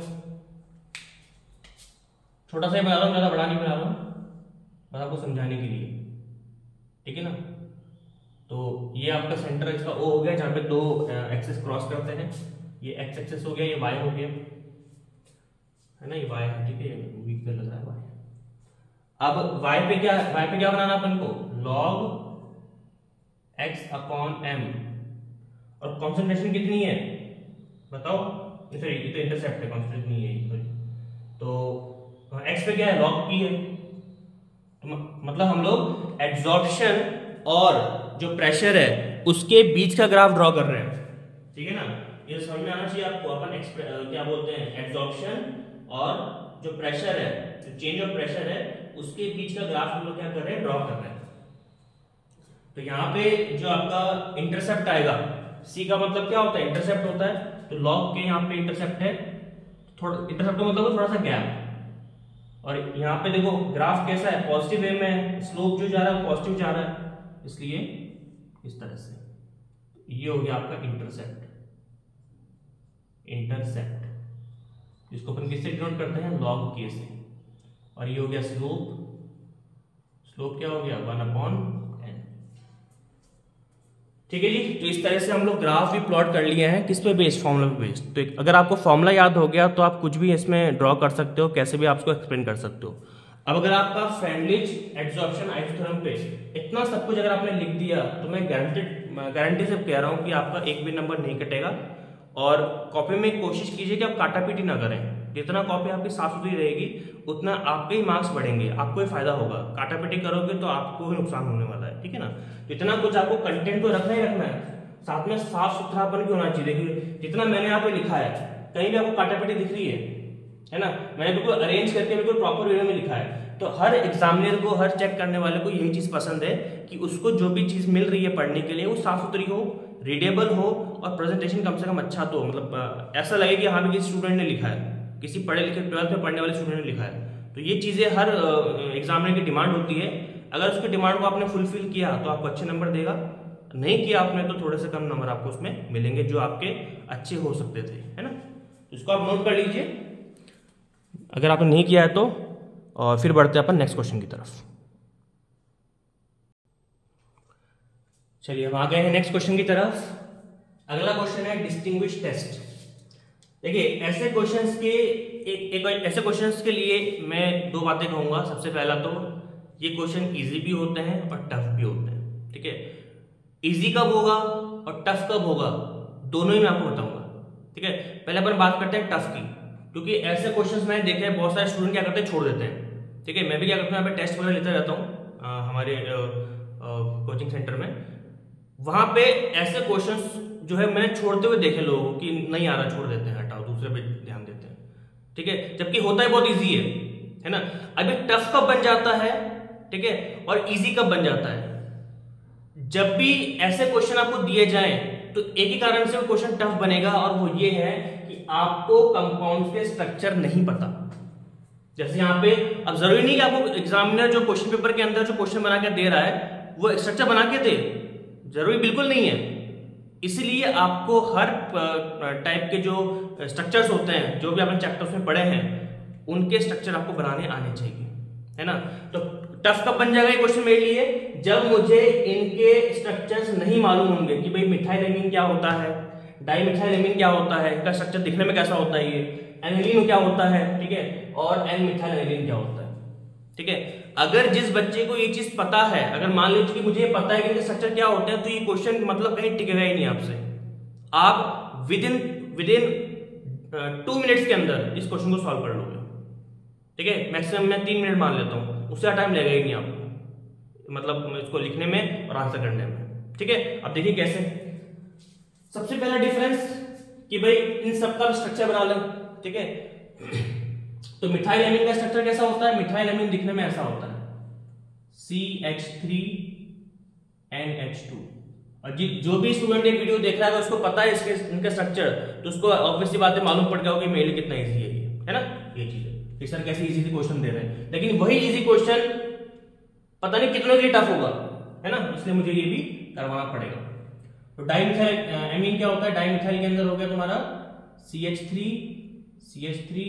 छोटा सा ही बना रहा हूं, ज्यादा बड़ा नहीं बना रहा हूं, बस आपको समझाने के लिए, ठीक है ना। तो ये आपका सेंटर इसका O हो गया, जहां पे दो एक्सिस क्रॉस करते हैं। ये एक्स एक्सिस हो गया, ये वाई हो गया, है ना, ये वाई है, ठीक है, वीक पे लग रहा है वाई। अब वाई पे क्या बनाना अपन को, लॉग एक्स अपॉन एम, और कॉन्सेंट्रेशन कितनी है बताओ, ये तो इंटरसेप्ट है, कॉन्सेंट्रेशन नहीं है, तो एक्स पे क्या है, लॉग पी है। तो मतलब हम लोग एब्जॉर्प्शन और जो प्रेशर है उसके बीच का ग्राफ ड्रॉ कर रहे हैं, ठीक है ना। ये समझ में आना चाहिए आपको। अपन क्या बोलते हैं, एब्जॉर्प्शन और जो प्रेशर है, जो चेंज ऑफ प्रेशर है, उसके बीच का ग्राफ हम लोग क्या कर रहे हैं, ड्रॉ कर रहे हैं। तो यहाँ पे जो आपका इंटरसेप्ट आएगा, सी का मतलब क्या होता है, इंटरसेप्ट होता है। तो लॉग के यहाँ पे इंटरसेप्ट है, थोड़ा इंटरसेप्ट का मतलब थोड़ा सा गैप, और यहाँ पे देखो ग्राफ कैसा है, पॉजिटिव वे में है, स्लोप जो जा रहा है पॉजिटिव जा रहा है, इसलिए इस तरह से। ये हो गया आपका इंटरसेप्ट, जिसको अपन किससे डिनोट करते हैं, लॉग के से। और ये हो गया स्लोप क्या हो गया, 1/n, ठीक है जी। तो इस तरह से हम लोग ग्राफ भी प्लॉट कर लिए हैं, किस पे बेस्ड, फॉर्मूला पे बेस्ड। तो अगर आपको फॉर्मूला याद हो गया तो आप कुछ भी इसमें ड्रॉ कर सकते हो, कैसे भी आप उसको एक्सप्लेन कर सकते हो। अब अगर आपका फ्रेंडलिच एब्जॉर्प्शन आइसोथर्म पे इतना सब कुछ अगर आपने लिख दिया, तो मैं गारंटी से कह रहा हूं कि आपका एक भी नंबर नहीं कटेगा। और कॉपी में कोशिश कीजिए कि आप काटापीटी ना करें, जितना कॉपी आपकी साफ सुथरी रहेगी उतना आपके ही मार्क्स बढ़ेंगे, आपको ही फायदा होगा। काटापीटी करोगे तो आपको ही नुकसान होने वाला है, ठीक है ना। तो इतना कुछ आपको कंटेंट तो रखना ही रखना है, साथ में साफ सुथरापन भी होना चाहिए। देखिए जितना मैंने यहाँ पे लिखा है, कहीं भी आपको काटापीटी दिख रही है ना, मैंने बिल्कुल अरेंज करके बिल्कुल प्रॉपर वे में लिखा है। तो हर एग्जामिनर को, हर चेक करने वाले को यही चीज पसंद है कि उसको जो भी चीज मिल रही है पढ़ने के लिए वो साफ सुथरी हो, रीडेबल हो, और प्रेजेंटेशन कम से कम अच्छा तो मतलब ऐसा लगे कि हाँ भी किसी स्टूडेंट ने लिखा है, किसी पढ़े लिखे 12th में पढ़ने वाले स्टूडेंट ने लिखा है। तो ये चीजें हर एग्जामिनर की डिमांड होती है। अगर उसकी डिमांड को आपने फुलफिल किया तो आपको अच्छे नंबर देगा, नहीं किया आपने तो थोड़े से कम नंबर आपको उसमें मिलेंगे, जो आपके अच्छे हो सकते थे, है ना। तो इसको आप नोट कर लीजिए अगर आपने नहीं किया है तो। और फिर बढ़ते हैं अपन नेक्स्ट क्वेश्चन की तरफ। चलिए हम आ गए हैं नेक्स्ट क्वेश्चन की तरफ। अगला क्वेश्चन है डिस्टिंग्विश टेस्ट। देखिए ऐसे क्वेश्चंस के ऐसे क्वेश्चंस के लिए मैं दो बातें कहूंगा। सबसे पहला तो ये क्वेश्चन इजी भी होते हैं और टफ भी होते हैं, ठीक है। इजी कब होगा और टफ कब होगा दोनों ही मैं आपको बताऊंगा, ठीक है। पहले अपन बात करते हैं टफ की, क्योंकि ऐसे क्वेश्चंस मैंने देखे हैं बहुत सारे स्टूडेंट क्या करते हैं, छोड़ देते हैं, ठीक है। मैं भी क्या करता हूँ, यहाँ पे टेस्ट वगैरह लेता रहता हूँ हमारे कोचिंग सेंटर में। वहां पे ऐसे क्वेश्चंस जो है मैंने छोड़ते हुए देखे लोगों कि नहीं आ रहा, छोड़ देते हैं, हटाओ, दूसरे पे ध्यान देते हैं, ठीक है। जबकि होता है बहुत इजी है ना। अभी टफ कब बन जाता है, ठीक है, और इजी कब बन जाता है, जब भी ऐसे क्वेश्चन आपको दिए जाएं तो एक ही कारण से वो क्वेश्चन टफ बनेगा, और वो ये है कि आपको कंपाउंड्स के स्ट्रक्चर नहीं पता। जैसे यहाँ पे अब जरूरी नहीं कि आपको एग्जामिनर जो क्वेश्चन पेपर के अंदर जो क्वेश्चन बना के दे रहा है वो स्ट्रक्चर बना के दे, जरूरी बिल्कुल नहीं है। इसलिए आपको हर टाइप के जो स्ट्रक्चर्स होते हैं, जो भी आपने चैप्टर्स में पढ़े हैं, उनके स्ट्रक्चर आपको बनाने आने चाहिए, है ना। तो टफ कब बन जाएगा ये क्वेश्चन मेरे लिए, जब मुझे इनके स्ट्रक्चर्स नहीं मालूम होंगे कि भाई मिथाइलेमीन क्या होता है, डाइमिथाइलेमीन क्या होता है, इनका स्ट्रक्चर दिखने में कैसा होता है, ये एनिलीन क्या होता है, ठीक है, और एन मिथाइल एनिलीन क्या होता है, ठीक है। अगर जिस बच्चे को ये चीज पता है, अगर मान लीजिए कि मुझे पता है कि इनके स्ट्रक्चर क्या होते हैं, तो ये क्वेश्चन मतलब कहीं टिकेगा ही नहीं आपसे। आप विद इन 2 मिनट्स के अंदर इस क्वेश्चन को सॉल्व कर लोगे, ठीक है। मैक्सिमम मैं 3 मिनट मान लेता हूं, उससे टाइम लगेगा ही नहीं आपको, मतलब इसको लिखने में और आंसर करने में, ठीक है। अब देखिए कैसे। सबसे पहला डिफरेंस कि भाई इन सबका स्ट्रक्चर बना लें, ठीक है। तो मिथाइल एमीन का स्ट्रक्चर कैसा होता है? मिथाइल एमीन दिखने में ऐसा होता है, CH3 NH2। और जो भी स्टूडेंट ये वीडियो देख रहा है, उसको पता है इसके इनका स्ट्रक्चर, तो उसको ऑब्वियसली बात है मालूम पड़ गया होगा कि मेरे लिए कितना इजी है ना ये चीज है। सर कैसे इजी क्वेश्चन दे रहे हैं, लेकिन वही इजी क्वेश्चन पता नहीं कितनों के लिए टफ होगा, है ना, इसलिए मुझे ये भी करवाना पड़ेगा। तो डाइमिथाइल एमीन क्या होता है? डाइमिथाइल के अंदर हो गया तुम्हारा CH3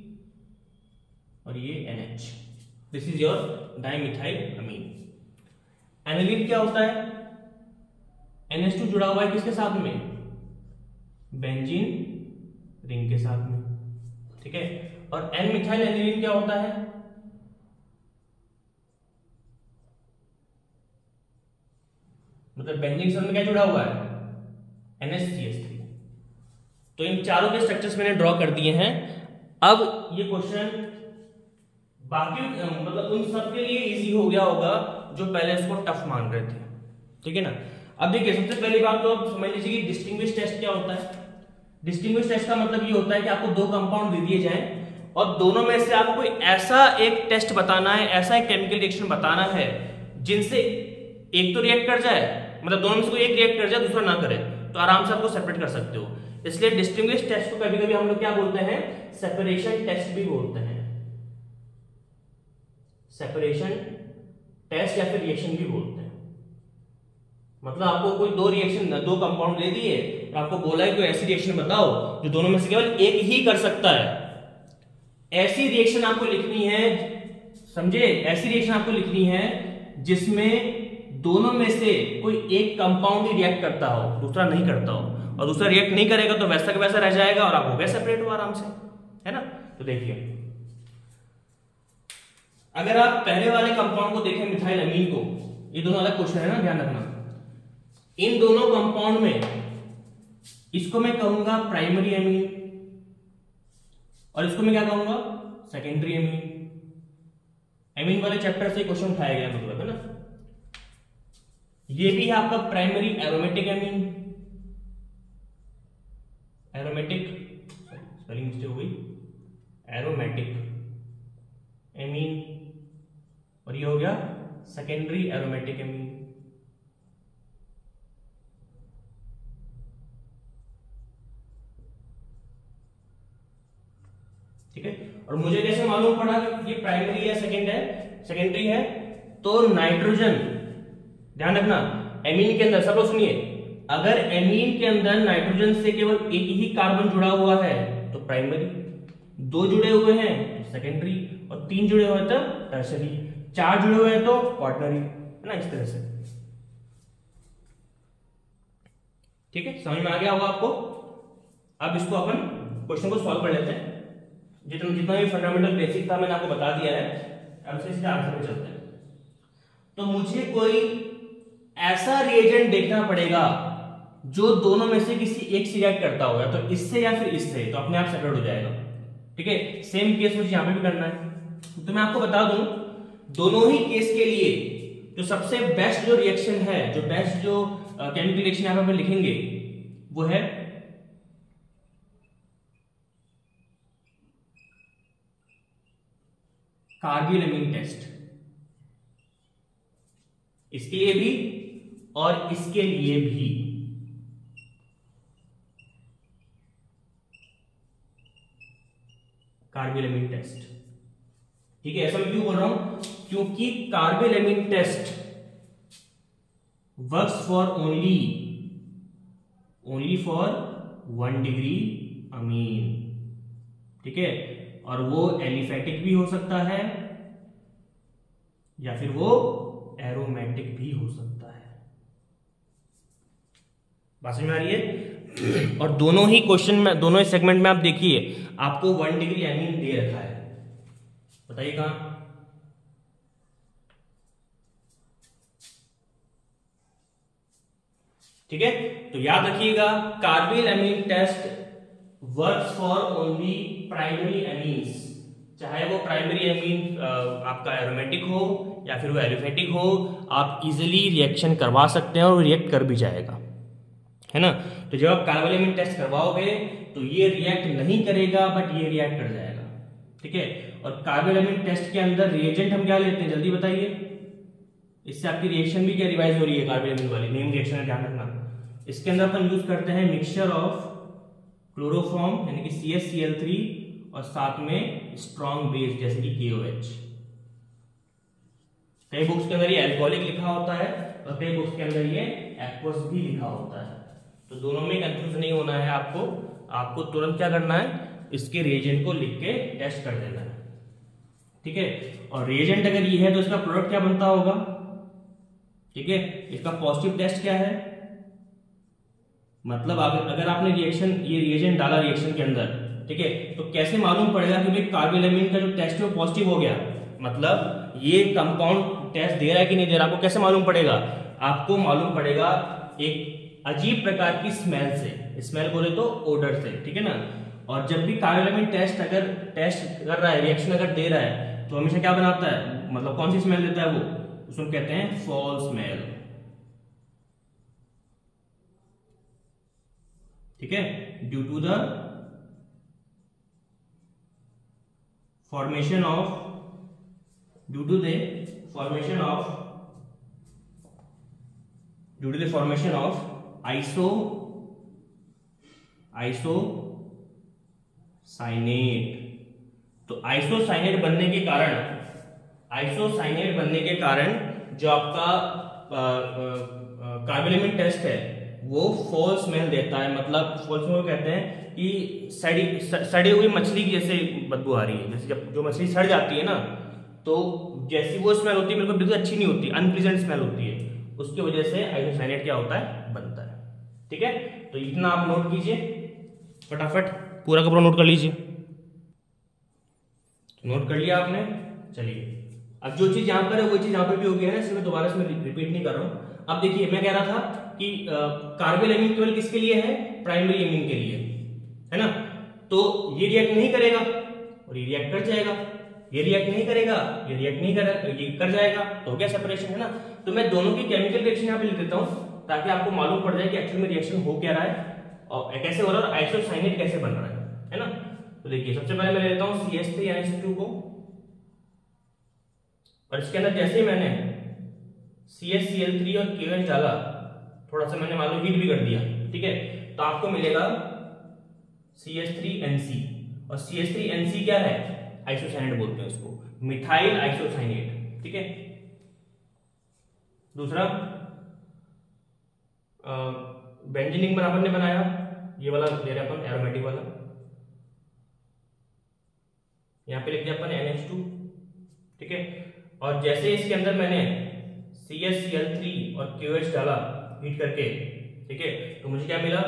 और ये NH, this is your dimethyl amine. Aniline क्या होता है? NH2 जुड़ा हुआ है किसके साथ में? बेंजीन रिंग के साथ में, ठीक है। और एन मिथाइल एनिलीन क्या होता है? मतलब बेंजीन के साथ में क्या जुड़ा हुआ है? NHCH3। तो इन चारों के स्ट्रक्चर्स मैंने ड्रॉ कर दिए हैं। अब ये क्वेश्चन बाकी मतलब उन सब के लिए इजी हो गया होगा जो पहले इसको टफ मान रहे थे, ठीक है ना। अब देखिए सबसे पहली बात तो आप समझ लीजिए कि डिस्टिंग्विश टेस्ट क्या होता है। डिस्टिंग्विश टेस्ट का मतलब ये होता है कि आपको 2 कंपाउंड दे दिए जाएं और दोनों में से आपको ऐसा एक टेस्ट बताना है, ऐसा एक केमिकल रिएक्शन बताना है जिनसे एक तो रिएक्ट कर जाए, मतलब दोनों में से कोई एक रिएक्ट कर जाए दूसरा ना करे, तो आराम से आपको सेपरेट कर सकते हो। इसलिए डिस्टिंग्विश टेस्ट को कभी कभी हम लोग क्या बोलते हैं? सेपरेशन टेस्ट भी बोलते हैं, सेपरेशन टेस्ट या फिर रिएक्शन भी बोलते हैं। मतलब आपको कोई 2 कंपाउंड दे दिए और आपको बोला है कोई ऐसी रिएक्शन बताओ जो दोनों में से केवल एक ही कर सकता है। ऐसी रिएक्शन आपको लिखनी है, समझे, ऐसी रिएक्शन आपको लिखनी है जिसमें दोनों में से कोई एक कंपाउंड ही रिएक्ट करता हो, दूसरा नहीं करता हो, और दूसरा रिएक्ट नहीं करेगा तो वैसा का वैसा रह जाएगा और आप हो गए सेपरेट हो आराम से, है ना। तो देखिए अगर आप पहले वाले कंपाउंड को देखें, मिथाइल अमीन को, ये दोनों अलग क्वेश्चन है ना, ध्यान रखना। इन दोनों कंपाउंड में इसको मैं कहूंगा प्राइमरी अमीन और इसको मैं क्या कहूंगा? Secondary amine. अमीन वाले चैप्टर से क्वेश्चन उठाया गया, मतलब, है ना। ये भी है आपका primary aromatic amine, aromatic, spelling mistake हो गई, एरोमेटिक अमीन, और ये हो गया सेकेंडरी एरोमेटिक अमीन। ठीक है, और मुझे कैसे मालूम पड़ा कि ये प्राइमरी या सेकेंडरी है? तो नाइट्रोजन, ध्यान रखना, एमीन के अंदर, सब लोग सुनिए, अगर एमीन के अंदर नाइट्रोजन से केवल एक ही कार्बन जुड़ा हुआ है तो प्राइमरी, 2 जुड़े हुए हैं तो सेकेंडरी, और 3 जुड़े हुए हैं तो टर्शरी, 4 जुड़े हुए हैं तो क्वार्टनरी, है ना, इस तरह से। ठीक है, समझ में आ गया होगा आपको। अब इसको अपन क्वेश्चन को सॉल्व कर लेते हैं। जितना भी फंडामेंटल बेसिक था मैंने आपको बता दिया है, अब से इसके आंसर में चलते हैं। तो मुझे कोई ऐसा रिएजेंट देखना पड़ेगा जो दोनों में से किसी एक से रिएक्ट करता होगा, तो इससे या फिर इससे, तो अपने आप सेपरेट हो जाएगा। ठीक है, सेम केस मुझे यहां पे भी करना है। तो मैं आपको बता दूं, दोनों ही केस के लिए जो सबसे बेस्ट जो रिएक्शन है, जो बेस्ट जो केमिकल रिएक्शन यहां पे लिखेंगे वो है कार्बिलमिन टेस्ट। इसके लिए भी और इसके लिए भी। कार्बिलमिन टेस्ट, ठीक है। ऐसा मैं क्यों बोल रहा हूं? क्योंकि carbylamine test works for only for 1 degree amine, ठीक है। और वो एलिफेटिक भी हो सकता है या फिर वो एरोमेटिक भी हो सकता है। बात समझ में आ रही है? और दोनों ही क्वेश्चन में, दोनों ही सेगमेंट में आप देखिए, आपको 1 डिग्री अमीन दे रखा है। बताइए कहां? ठीक है, तो याद रखिएगा carbylamine test works for only primary amines, चाहे वो प्राइमरी एमीन आपका एरोमेटिक हो या फिर वो एलिफेटिक हो, आप इजीली रिएक्शन करवा सकते हैं और रिएक्ट कर भी जाएगा, है ना। तो जब आप कार्बाइल एमीन टेस्ट करवाओगे तो ये रिएक्ट नहीं करेगा बट ये रिएक्ट कर जाएगा, ठीक है। और कार्बाइल एमीन टेस्ट के अंदर रिएजेंट हम क्या लेते हैं, जल्दी बताइए, इससे आपकी रिएक्शन भी क्या रिवाइज हो रही है, कार्बाइल एमीन वाली नेम रिएक्शन का ध्यान रखना। इसके अंदर अपन यूज करते हैं मिक्सचर ऑफ क्लोरोफॉर्म यानी कि CaCl3 और साथ में स्ट्रॉन्ग बेस जैसे कि KOH। कई बुक्स के अंदर ये अल्कोहलिक लिखा होता है और कई बुक्स के अंदर ये एक्वस भी लिखा होता है, तो दोनों में कंफ्यूज नहीं होना है आपको तुरंत क्या करना है, इसके रिएजेंट को लिख के टेस्ट कर देना है, ठीक है। और रिएजेंट अगर ये है तो इसका प्रोडक्ट क्या बनता होगा, ठीक है। इसका पॉजिटिव टेस्ट क्या है, मतलब अगर आपने ये रिएजेंट डाला रिएक्शन के अंदर, ठीक है, तो कैसे मालूम पड़ेगा कि भाई कार्बाइल एमीन का जो टेस्ट है वो पॉजिटिव हो गया, मतलब ये कंपाउंड टेस्ट दे रहा है कि नहीं दे रहा, आपको कैसे मालूम पड़ेगा, आपको मालूम पड़ेगा एक अजीब प्रकार की स्मेल से, स्मेल बोले तो ओडर से, ठीक है ना। और जब भी कार्बाइल एमीन टेस्ट अगर टेस्ट कर रहा है, रिएक्शन अगर दे रहा है, तो हमेशा क्या बनाता है, मतलब कौन सी स्मेल देता है वो, उसको कहते हैं फॉल स्मेल, ठीक है। Due to the formation of isocyanate. तो आइसोसाइनेट बनने के कारण जो आपका कार्बाइल एमीन टेस्ट है वो फॉल स्मेल देता है, मतलब फॉल स्मेल कहते हैं कि सड़ी हुई मछली की जैसे बदबू आ रही है, जैसे जब जो मछली सड़ जाती है ना, तो जैसी वो स्मेल होती है बिल्कुल बिल्कुल अच्छी नहीं होती, अनप्लीजेंट स्मेल होती है, उसकी वजह से आइसोसाइनेट क्या होता है, बनता है, ठीक है। तो इतना आप नोट कीजिए, फटाफट पूरा का पूरा नोट कर लीजिए। नोट कर लिया आपने, चलिए अब जो चीज यहां पर है वो चीज यहां पर भी हो गई है ना, इसलिए मैं दोबारा इसमें रिपीट नहीं कर रहा हूं। अब देखिए मैं कह रहा था कि कार्बाइल एमीन केवल किसके लिए है, प्राइमरी एमीन के लिए, है ना। तो ये रिएक्ट नहीं करेगा और ये रिएक्ट कर जाएगा, ये रिएक्ट नहीं करेगा, ये रिएक्ट नहीं करेगा, ये कर जाएगा, तो हो गया सेपरेशन, है ना। तो मैं दोनों की केमिकल रिएक्शन यहाँ पे लिख देता हूँ ताकि आपको मालूम पड़ जाए कि एक्चुअल में रिएक्शन हो क्या रहा है और कैसे हो रहा है और आइसोसाइनेट कैसे बन रहा है ना। तो देखिए सबसे पहले मैं लेता हूँ CH3NH2 को, और इसके अंदर जैसे ही मैंने CaCl3 और KOH डाला, थोड़ा सा मैंने मान लो हीट भी कर दिया, ठीक है, तो आपको मिलेगा CH3NC, और CH3NC क्या है, आइसोसाइनेट बोलते हैं उसको, मिथाइल आइसोसाइनेट, ठीक है। दूसरा बेंजीन अपन ने बनाया, ये वाला ले रहे अपन एरोमेटिक वाला, यहां पे लिख दिया अपन NH2, ठीक है। और जैसे इसके अंदर मैंने CaCl3 और KOH डाला हीट करके, ठीक है, तो मुझे क्या मिला,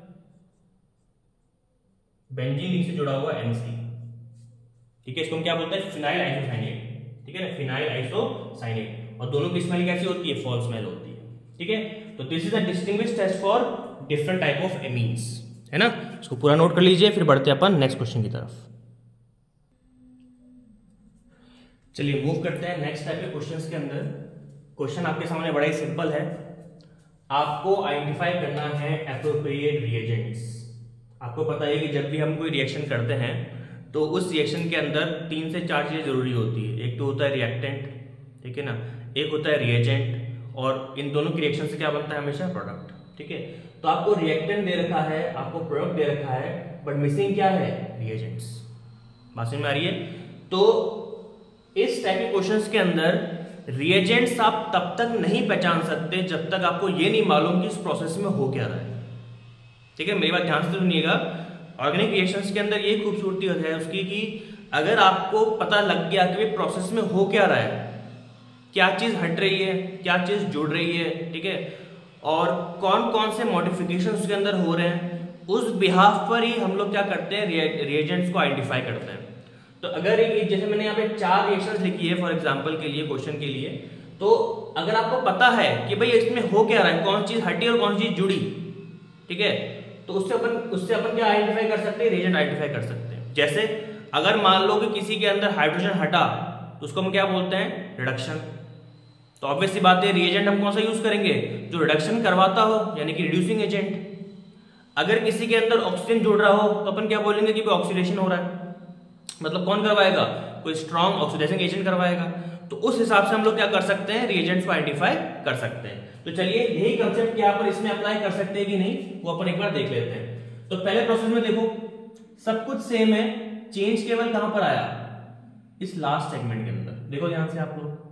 बेंजीन रिंग से जुड़ा हुआ NC, ठीक है। इसको हम क्या बोलते हैं, फिनाइल आइसोसाइनेट, ठीक है ना, फिनाइल आइसोसाइनेट। और दोनों की स्मेल कैसी होती है, फॉल स्मेल होती है, ठीक है। तो this is a distinguished test for different type of amines, है ना। इसको पूरा नोट कर लीजिए, फिर बढ़ते अपन नेक्स्ट क्वेश्चन की तरफ। चलिए मूव करते हैं नेक्स्ट टाइप के क्वेश्चंस के अंदर। क्वेश्चन आपके सामने बड़ा ही सिंपल है, आपको आइडेंटिफाई करना है एप्रोप्रिएट रिएजेंट्स। आपको पता है कि जब भी हम कोई रिएक्शन करते हैं तो उस रिएक्शन के अंदर 3 से 4 चीजें जरूरी होती है। एक तो होता है रिएक्टेंट, ठीक है ना, एक होता है रिएजेंट, और इन दोनों की रिएक्शन से क्या बनता है, हमेशा प्रोडक्ट, ठीक है। तो आपको रिएक्टेंट दे रखा है, आपको प्रोडक्ट दे रखा है, बट मिसिंग क्या है, रिएजेंट्स। बात समझ में आ रही है। तो इस टाइप के क्वेश्चंस के अंदर रिएजेंट्स आप तब तक नहीं पहचान सकते जब तक आपको ये नहीं मालूम कि इस प्रोसेस में हो क्या रहा है, ठीक है। मेरी बात ध्यान से सुनिएगा। ऑर्गेनिक रिएक्शंस के अंदर ये खूबसूरती है उसकी कि अगर आपको पता लग गया कि प्रोसेस में हो क्या रहा है, क्या चीज हट रही है, क्या चीज जुड़ रही है, ठीक है, और कौन कौन से मॉडिफिकेशन उसके अंदर हो रहे हैं, उस बिहाफ पर ही हम लोग क्या करते हैं, रिएजेंट्स को आइडेंटिफाई करते हैं। तो अगर जैसे मैंने यहाँ पे 4 रिएक्शंस लिखी है फॉर एग्जांपल के लिए, क्वेश्चन के लिए, तो अगर आपको पता है कि भाई इसमें हो क्या रहा है, कौन सी चीज हटी और कौन सी चीज जुड़ी, ठीक है, तो उससे अपन क्या आइडेंटिफाई कर सकते हैं, रिएजेंट आइडेंटिफाई कर सकते हैं। जैसे अगर मान लो कि किसी के अंदर हाइड्रोजन हटा तो उसको हम क्या बोलते हैं, रिडक्शन। तो ऑब्वियस सी बात है रिएजेंट हम कौन सा यूज करेंगे, जो रिडक्शन करवाता हो, यानी कि रिड्यूसिंग एजेंट। अगर किसी के अंदर ऑक्सीजन जुड़ रहा हो तो अपन क्या बोलेंगे कि ऑक्सीडेशन हो रहा है, मतलब कौन करवाएगा, कोई स्ट्रॉन्ग ऑक्सीडाइजिंग एजेंट करवाएगा। तो उस हिसाब से हम लोग क्या कर सकते हैं, रिएजेंट्स को आइडेंटिफाई कर सकते हैं। तो चलिए यही कंसेप्ट क्या पर इसमें अप्लाई कर सकते हैं कि नहीं, वो अपन एक बार देख लेते हैं। तो पहले प्रोसेस में देखो सब कुछ सेम है, चेंज केवल कहां पर आया, इस लास्ट सेगमेंट के अंदर। देखो ध्यान से आप लोग,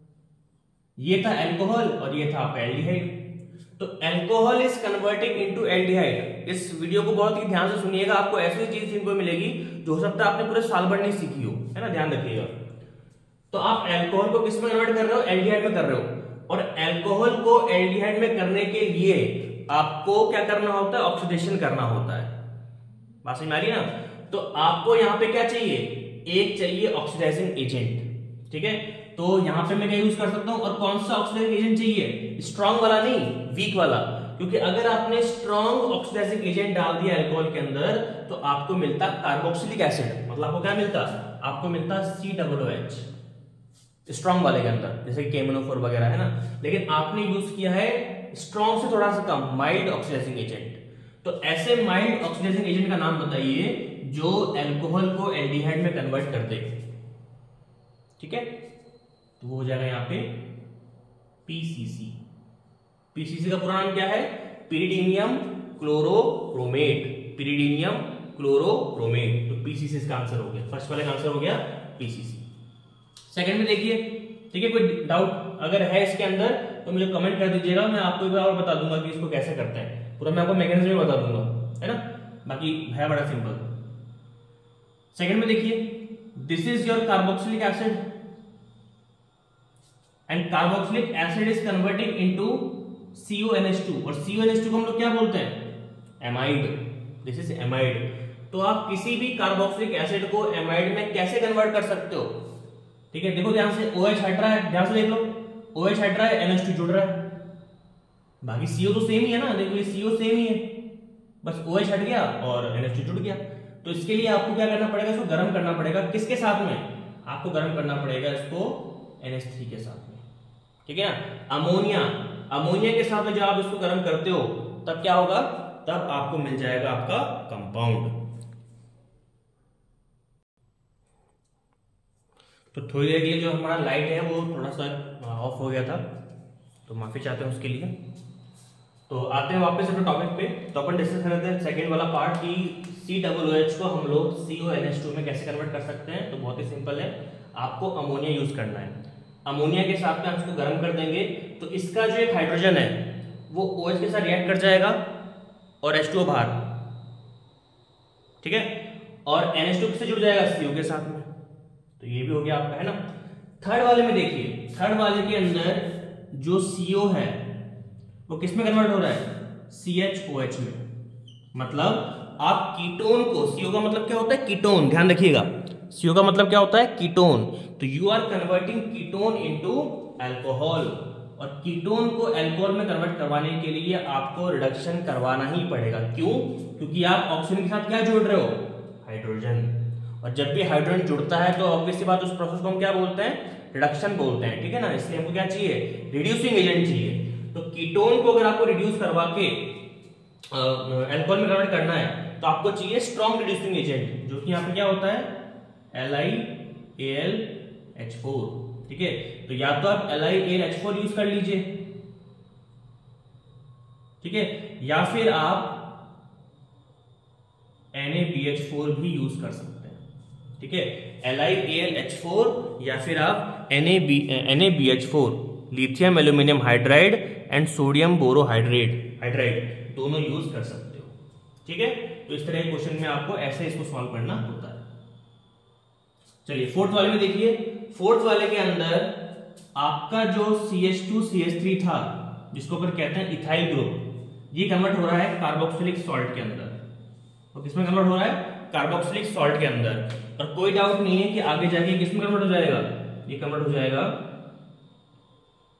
ये था अल्कोहल और ये था आपका एल्डिहाइड। तो alcohol is converting into aldehyde. इस वीडियो को बहुत ही ध्यान से सुनिएगा, आपको ऐसी चीज सीखने को मिलेगी जो हो सकता है आपने पूरे साल भर नहीं सीखी हो, है ना, ध्यान रखिएगा। तो आप अल्कोहल को किस में कन्वर्ट कर रहे हो, एल्डिहाइड में कर रहे हो, और अल्कोहल को एल्डिहाइड में करने के लिए आपको क्या करना होता है, ऑक्सीडेशन करना होता है। बात समझ में आ रही है ना। तो आपको यहां पे क्या चाहिए, एक चाहिए ऑक्सीडाइजिंग एजेंट, ठीक है। तो यहां पे मैं क्या यूज कर सकता हूं, और कौन सा ऑक्सीडाइजिंग एजेंट चाहिए, स्ट्रॉन्ग वाला नहीं, वीक वाला। क्योंकि अगर आपने स्ट्रॉन्ग ऑक्सीडाइजिंग एजेंट डाल दिया अल्कोहल के अंदर तो आपको मिलता कार्बोक्सिलिक एसिड, मतलब आपको क्या मिलता, आपको मिलता COOH स्ट्रॉन्ग वाले के अंदर, जैसे KMnO4 वगैरह, है ना। लेकिन आपने यूज किया है स्ट्रॉन्ग से थोड़ा सा कम, माइल्ड ऑक्सीडाइजिंग एजेंट। तो ऐसे माइल्ड ऑक्सीडाइजिंग एजेंट का नाम बताइए जो अल्कोहल को एल्डिहाइड में कन्वर्ट कर दे, ठीक है। तो वो हो जाएगा यहाँ पे PCC। PCC का पूरा नाम क्या है, पिरिडीनियम क्लोरोक्रोमेट, पिरिडीनियम क्लोरोक्रोमेट। तो PCC इसका आंसर हो गया, फर्स्ट वाले का आंसर हो गया PCC। सेकंड में देखिए, ठीक है, कोई डाउट अगर है इसके अंदर तो मुझे कमेंट कर दीजिएगा, मैं आपको एक बार और बता दूंगा कि इसको कैसे करते हैं, पूरा मैं आपको मैकेनिज्म बता दूंगा, है ना। बाकी है बड़ा सिंपल। सेकंड में देखिए, this is your carboxylic acid and carboxylic acid is converting into CONH2, और CONH2 को हम लोग क्या बोलते हैं, एमाइड। This is amide. तो आप किसी भी कार्बोक्सिलिक एसिड को एमाइड में कैसे कन्वर्ट कर सकते हो, ठीक है। देखो ध्यान से, OH हट रहा है, ध्यान से देख लो, OH हट रहा है, NH2 जुड़ रहा है, बाकी CO तो सेम ही है ना, देखो ये CO सेम ही है, बस OH हट गया और NH2 जुड़ गया। तो इसके लिए आपको क्या करना पड़ेगा, इसको गर्म करना पड़ेगा, किसके साथ में, आपको गर्म करना पड़ेगा इसको NH3 के साथ में, ठीक है ना। अमोनिया के साथ में जब आप इसको गर्म करते हो तब क्या होगा, तब आपको मिल जाएगा आपका कंपाउंड। तो थोड़ी देर के लिए जो हमारा लाइट है वो थोड़ा सा ऑफ हो गया था, तो माफी चाहते हैं उसके लिए। तो आते हैं वापस अपने टॉपिक पे। तो अपन डिस्कस कर रहे थे सेकंड वाला पार्ट कि COOH को हम लोग CONH2 में कैसे कन्वर्ट कर सकते हैं। तो बहुत ही सिंपल है, आपको अमोनिया यूज करना है, अमोनिया के साथ में हम इसको गर्म कर देंगे तो इसका जो एक हाइड्रोजन है वो OH के साथ रिएक्ट कर जाएगा और H2O बाहर, ठीक है, और NH2 किससे जुड़ जाएगा, CO के साथ में। तो ये भी हो गया आपका, है ना। थर्ड वाले में देखिए, थर्ड वाले के अंदर जो CO है वो किस में कन्वर्ट हो रहा है, CHOH में। मतलब आप कीटोन को, CO का मतलब क्या होता है, कीटोन, ध्यान रखिएगा, CO का मतलब क्या होता है, कीटोन। तो you are converting ketone into alcohol, और कीटोन को अल्कोहल में कन्वर्ट करवाने के लिए आपको रिडक्शन करवाना ही पड़ेगा। क्यों, क्योंकि आप ऑक्सीजन के साथ क्या जोड़ रहे हो, हाइड्रोजन, और जब भी हाइड्रोजन जुड़ता है तो ऑब्वियस सी बात उस प्रोसेस को हम क्या बोलते हैं, रिडक्शन बोलते हैं, ठीक है ना। इसलिए हमको क्या चाहिए, रिड्यूसिंग एजेंट चाहिए। तो कीटोन को अगर आपको रिड्यूस करवा के अल्कोहल में कन्वर्ट करना है तो आपको चाहिए स्ट्रॉन्ग रिड्यूसिंग एजेंट, जो कि यहाँ पे क्या होता है, LiAlH4, ठीक है। तो या तो आप LiAlH4 यूज कर लीजिए, ठीक है, या फिर आप NaBH4 भी यूज कर सकते हैं, ठीक है। LiAlH4 या फिर आप NaBH4, lithium aluminium hydride and sodium borohydride दोनों यूज कर सकते हो, ठीक है। तो इस तरह के क्वेश्चन में आपको ऐसे इसको सॉल्व करना होता है। चलिए फोर्थ वाले में देखिए, फोर्थ वाले के अंदर आपका जो CH2CH3 था, जिसको अपन कहते हैं इथाइल ग्रुप, ये कन्वर्ट हो रहा है कार्बोक्सिलिक सॉल्ट के अंदर। तो किसमें कन्वर्ट हो रहा है, कार्बोक्सिलिक सॉल्ट के अंदर। और कोई डाउट नहीं है कि आगे जाके किसमें कन्वर्ट हो जाएगा, ये कन्वर्ट हो जाएगा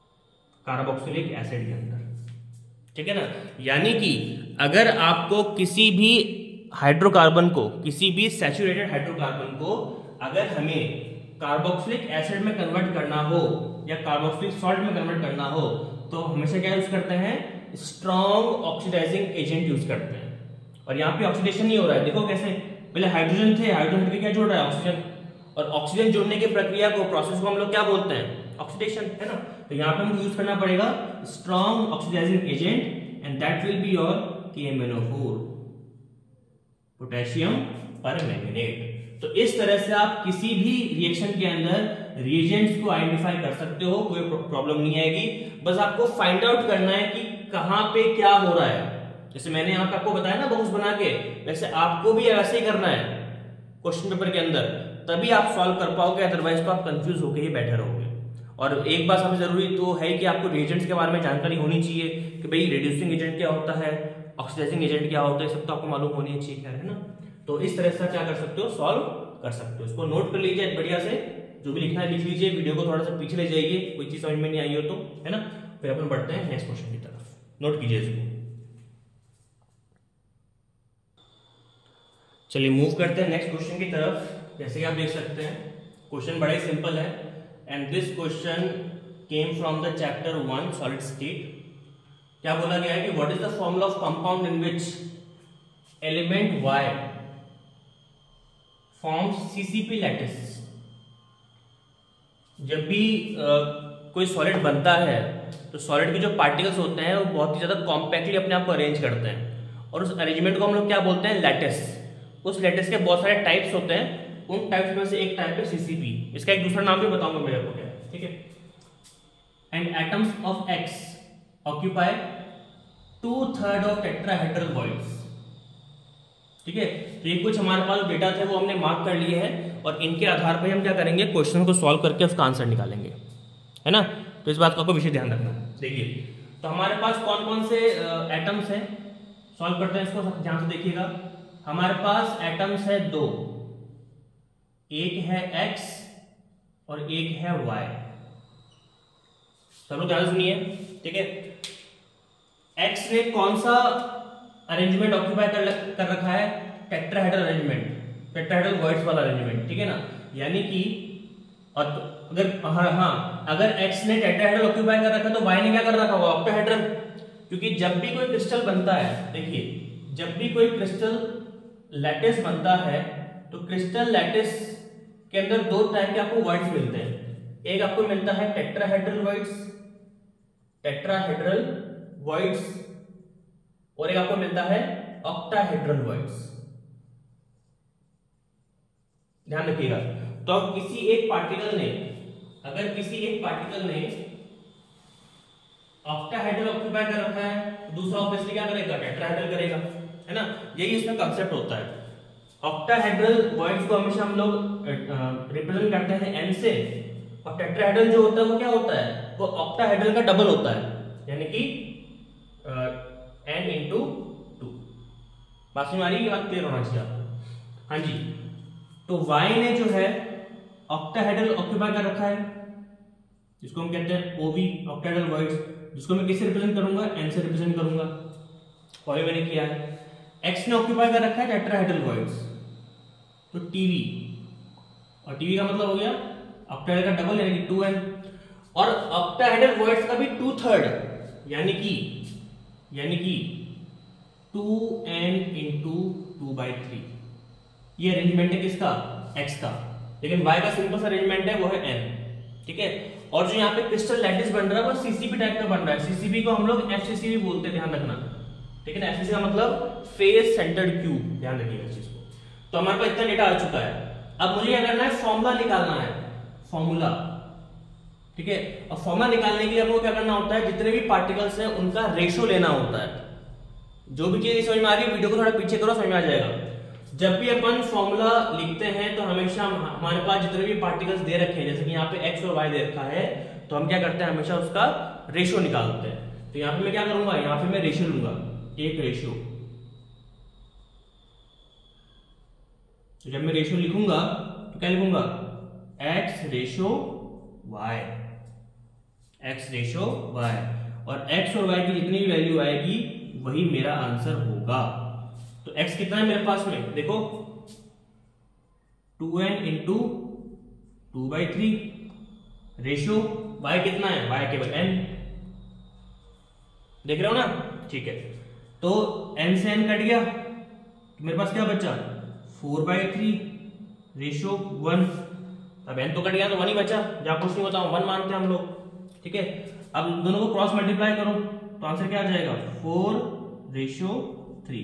कार्बोक्सिलिक एसिड के अंदर, ठीक है ना। यानी कि अगर आपको किसी भी हाइड्रोकार्बन को, किसी भी सैचुरेटेड हाइड्रोकार्बन को अगर हमें कार्बोक्सिलिक एसिड में कन्वर्ट करना हो या कार्बोक्सिलिक सॉल्ट में कन्वर्ट करना हो, तो हमेशा क्या यूज करते हैं, स्ट्रॉन्ग ऑक्सीडाइजिंग एजेंट यूज करते हैं। और यहाँ पे ऑक्सीडेशन नहीं हो रहा है, देखो कैसे, पहले हाइड्रोजन थे, हाइड्रोजन के क्या जोड़ रहा है, ऑक्सीजन, और ऑक्सीजन जोड़ने की प्रक्रिया को, प्रोसेस को हम लोग क्या बोलते हैं, ऑक्सीडेशन, है ना। तो यहाँ पे हमको यूज करना पड़ेगा strong oxidizing agent and that will be your KMnO4, potassium permanganate. तो इस तरह से आप किसी भी रिएक्शन के अंदर रिएजेंट्स को आइडेंटिफाई कर सकते हो, कोई प्रॉब्लम नहीं आएगी। बस आपको फाइंड आउट करना है कि कहां पे क्या हो रहा है। जैसे मैंने यहाँ पे आपको बताया ना बॉक्स बना के, वैसे आपको भी ऐसे ही करना है क्वेश्चन पेपर के अंदर, तभी आप सॉल्व कर पाओगे, अदरवाइज तो आप कंफ्यूज होकर ही बैठे रहोगे। और एक बात सबसे जरूरी तो है कि आपको रिएजेंट्स के बारे में जानकारी होनी चाहिए कि भाई रिड्यूसिंग एजेंट क्या होता है, ऑक्सीडाइजिंग एजेंट क्या होता है, सब तो आपको मालूम होनी चाहिए, है ना। तो इस तरह से क्या कर सकते हो, सॉल्व कर सकते हो। इसको नोट कर लीजिए बढ़िया से, जो भी लिखना है लिख लीजिए, वीडियो को थोड़ा सा पीछे ले जाइए, कोई चीज समझ में नहीं आई हो तो, है ना। फिर अपन बढ़ते हैं नेक्स्ट क्वेश्चन की तरफ, नोट कीजिए इसको। चलिए मूव करते हैं नेक्स्ट क्वेश्चन की तरफ। जैसे कि आप देख सकते हैं क्वेश्चन बड़ा ही सिंपल है, and this question came from the chapter 1 solid state. क्या बोला गया है कि what is the formula of compound in which element Y forms CCP lattice. जब भी कोई सॉलिड बनता है तो सॉलिड के जो पार्टिकल्स होते हैं वो बहुत ही ज्यादा कॉम्पैक्टली अपने आप को अरेंज करते हैं, और उस अरेंजमेंट को हम लोग क्या बोलते हैं, लैटिस। उस लैटिस के बहुत सारे टाइप्स होते हैं, उन टाइप्स में से एक टाइप है CCP। इसका एक दूसरा नाम भी बताऊंगा मेरे को क्या, ठीक है। And atoms of X occupy 2/3 of tetrahedral voids, ठीक है। तो ये कुछ हमारे पास डेटा थे वो हमने मार्क कर लिए हैं, और इनके आधार पर हम क्या करेंगे, क्वेश्चन को सॉल्व करके उसका आंसर निकालेंगे, है ना। तो इस बात का आपको विशेष ध्यान रखना है। देखिए तो हमारे पास कौन कौन से एटम्स हैं, सॉल्व करते हैं इसको, ध्यान से देखिएगा। हमारे पास एटम्स है 2, एक है X और एक है Y। सब लोग ध्यान से सुनिए, ठीक है। X ने कौन सा अरेंजमेंट ऑक्यूपाई कर रखा है, टेट्राहेड्रल अरेंजमेंट, टेट्राहेड्रल वॉइड्स वाला अरेंजमेंट, ठीक है ना। यानी कि अगर X ने टेट्राहेड्रल ऑक्यूपाई कर रखा है तो Y ने क्या कर रखा होगा, ऑक्टाहेड्रल। क्योंकि जब भी कोई क्रिस्टल बनता है, देखिए जब भी कोई क्रिस्टल लैटिस बनता है तो क्रिस्टल लैटिस के अंदर दो टाइप के आपको वॉइड्स मिलते हैं। एक आपको मिलता है टेट्राहेड्रल वॉइड्स, टेट्राहेड्रल वॉइड्स, और एक आपको मिलता है ऑक्टाहेड्रल वॉइड्स। ध्यान रखिएगा। तो अब किसी एक पार्टिकल ने, अगर किसी एक पार्टिकल ने ऑक्टाहेड्रल ऑक्यूपाई कर रखा है तो दूसरा ऑब्वियसली क्या करेगा, टेट्राहेड्रल करेगा, है ना। यही इसमें कंसेप्ट होता है। ऑक्टाहेड्रल वॉइड्स को हमेशा हम लोग रिप्रेजेंट करते हैं N से, और टेट्राहेड्रल जो होता है वो क्या होता है, वो ऑक्टाहेड्रल का डबल होता है, यानी कि N into 2। बात समझ आ रही है, बात क्लियर होना चाहिए आपको। हाँ जी, तो Y ने जो है ऑक्टाहेड्रल ऑक्यूपाई कर रखा है, जिसको हम कहते हैं OV, ऑक्टाहेड्रल वॉइड्स, जिसको मैं किससे रिप्रेजेंट करूंगा, N से रिप्रेजेंट करूंगा, और मैंने किया है। X ने ऑक्यूपाई कर रखा है टेट्राहेड्रल वॉइड्स, तो TV, और TV का मतलब हो गया ऑक्टाहेड्रल का डबल यानी कि 2N, और ऑक्टाहेड्रल वॉइड्स का भी 2/3 यानी कि 2N into 2/3। ये अरेंजमेंट है किसका, X का, लेकिन Y का सिंपल सा अरेंजमेंट है वो है N, ठीक है। और जो यहाँ पे क्रिस्टल लैटिस बन रहा है वो CCP टाइप का बन रहा है। CCP को हम लोग FCC भी बोलते हैं, ध्यान रखना, ठीक है ना। FCC का मतलब फेस सेंटर्ड क्यूब, ध्यान रखिएगा इस चीज को। तो हमारे पास इतना डेटा आ चुका है, अब मुझे क्या करना है, फॉर्मूला निकालना है, फॉर्मूला, ठीक है। और फॉर्मूला निकालने के लिए हमको क्या करना होता है, जितने भी पार्टिकल्स हैं उनका रेशो लेना होता है। जो भी चीज समझ में आ रही है वीडियो को थोड़ा पीछे करो, समझ में आ जाएगा। जब भी अपन फॉर्मूला लिखते हैं तो हमेशा हमारे पास जितने भी पार्टिकल्स दे रखे हैं, जैसे कि यहाँ पे X और Y दे रखा है, तो हम क्या करते हैं, हमेशा उसका रेशो निकालते हैं। तो यहाँ पे मैं क्या करूंगा, यहाँ पे मैं रेशो लूंगा, एक रेशो। तो जब मैं रेशो लिखूंगा तो क्या लिखूंगा, X ratio Y, x ratio y, और x और y की जितनी भी वैल्यू आएगी वही मेरा आंसर होगा। तो x कितना है मेरे पास में, देखो 2n इंटू 2/3 रेशो y कितना है, y केवल n, देख रहे हो ना, ठीक है। तो n से n कट गया तो मेरे पास क्या बचा 4/3 रेशो 1। अब n तो कट गया तो 1 ही बचा, जहां कुछ नहीं होता 1 मानते हैं हम लोग, ठीक है। अब दोनों को क्रॉस मल्टीप्लाई करो तो आंसर क्या आ जाएगा 4/3,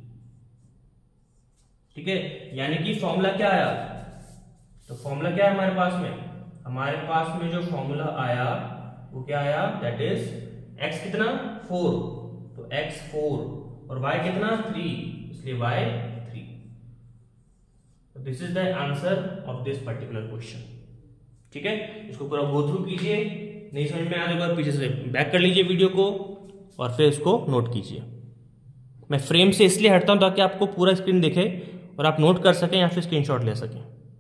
ठीक है। यानी कि फॉर्मूला क्या आया, तो फॉर्मूला क्या है हमारे पास में, हमारे पास में जो फॉर्मूला आया वो क्या आया, दैट इज x कितना 4, तो x 4 और y कितना 3, इसलिए y 3। This is the answer of this particular question, ठीक है। इसको पूरा गो थ्रू कीजिए, नहीं समझ में आ रहा है पीछे से बैक कर लीजिए वीडियो को और फिर इसको नोट कीजिए। मैं फ्रेम से इसलिए हटता हूं ताकि आपको पूरा स्क्रीन दिखे और आप नोट कर सकें या फिर स्क्रीनशॉट ले सकें।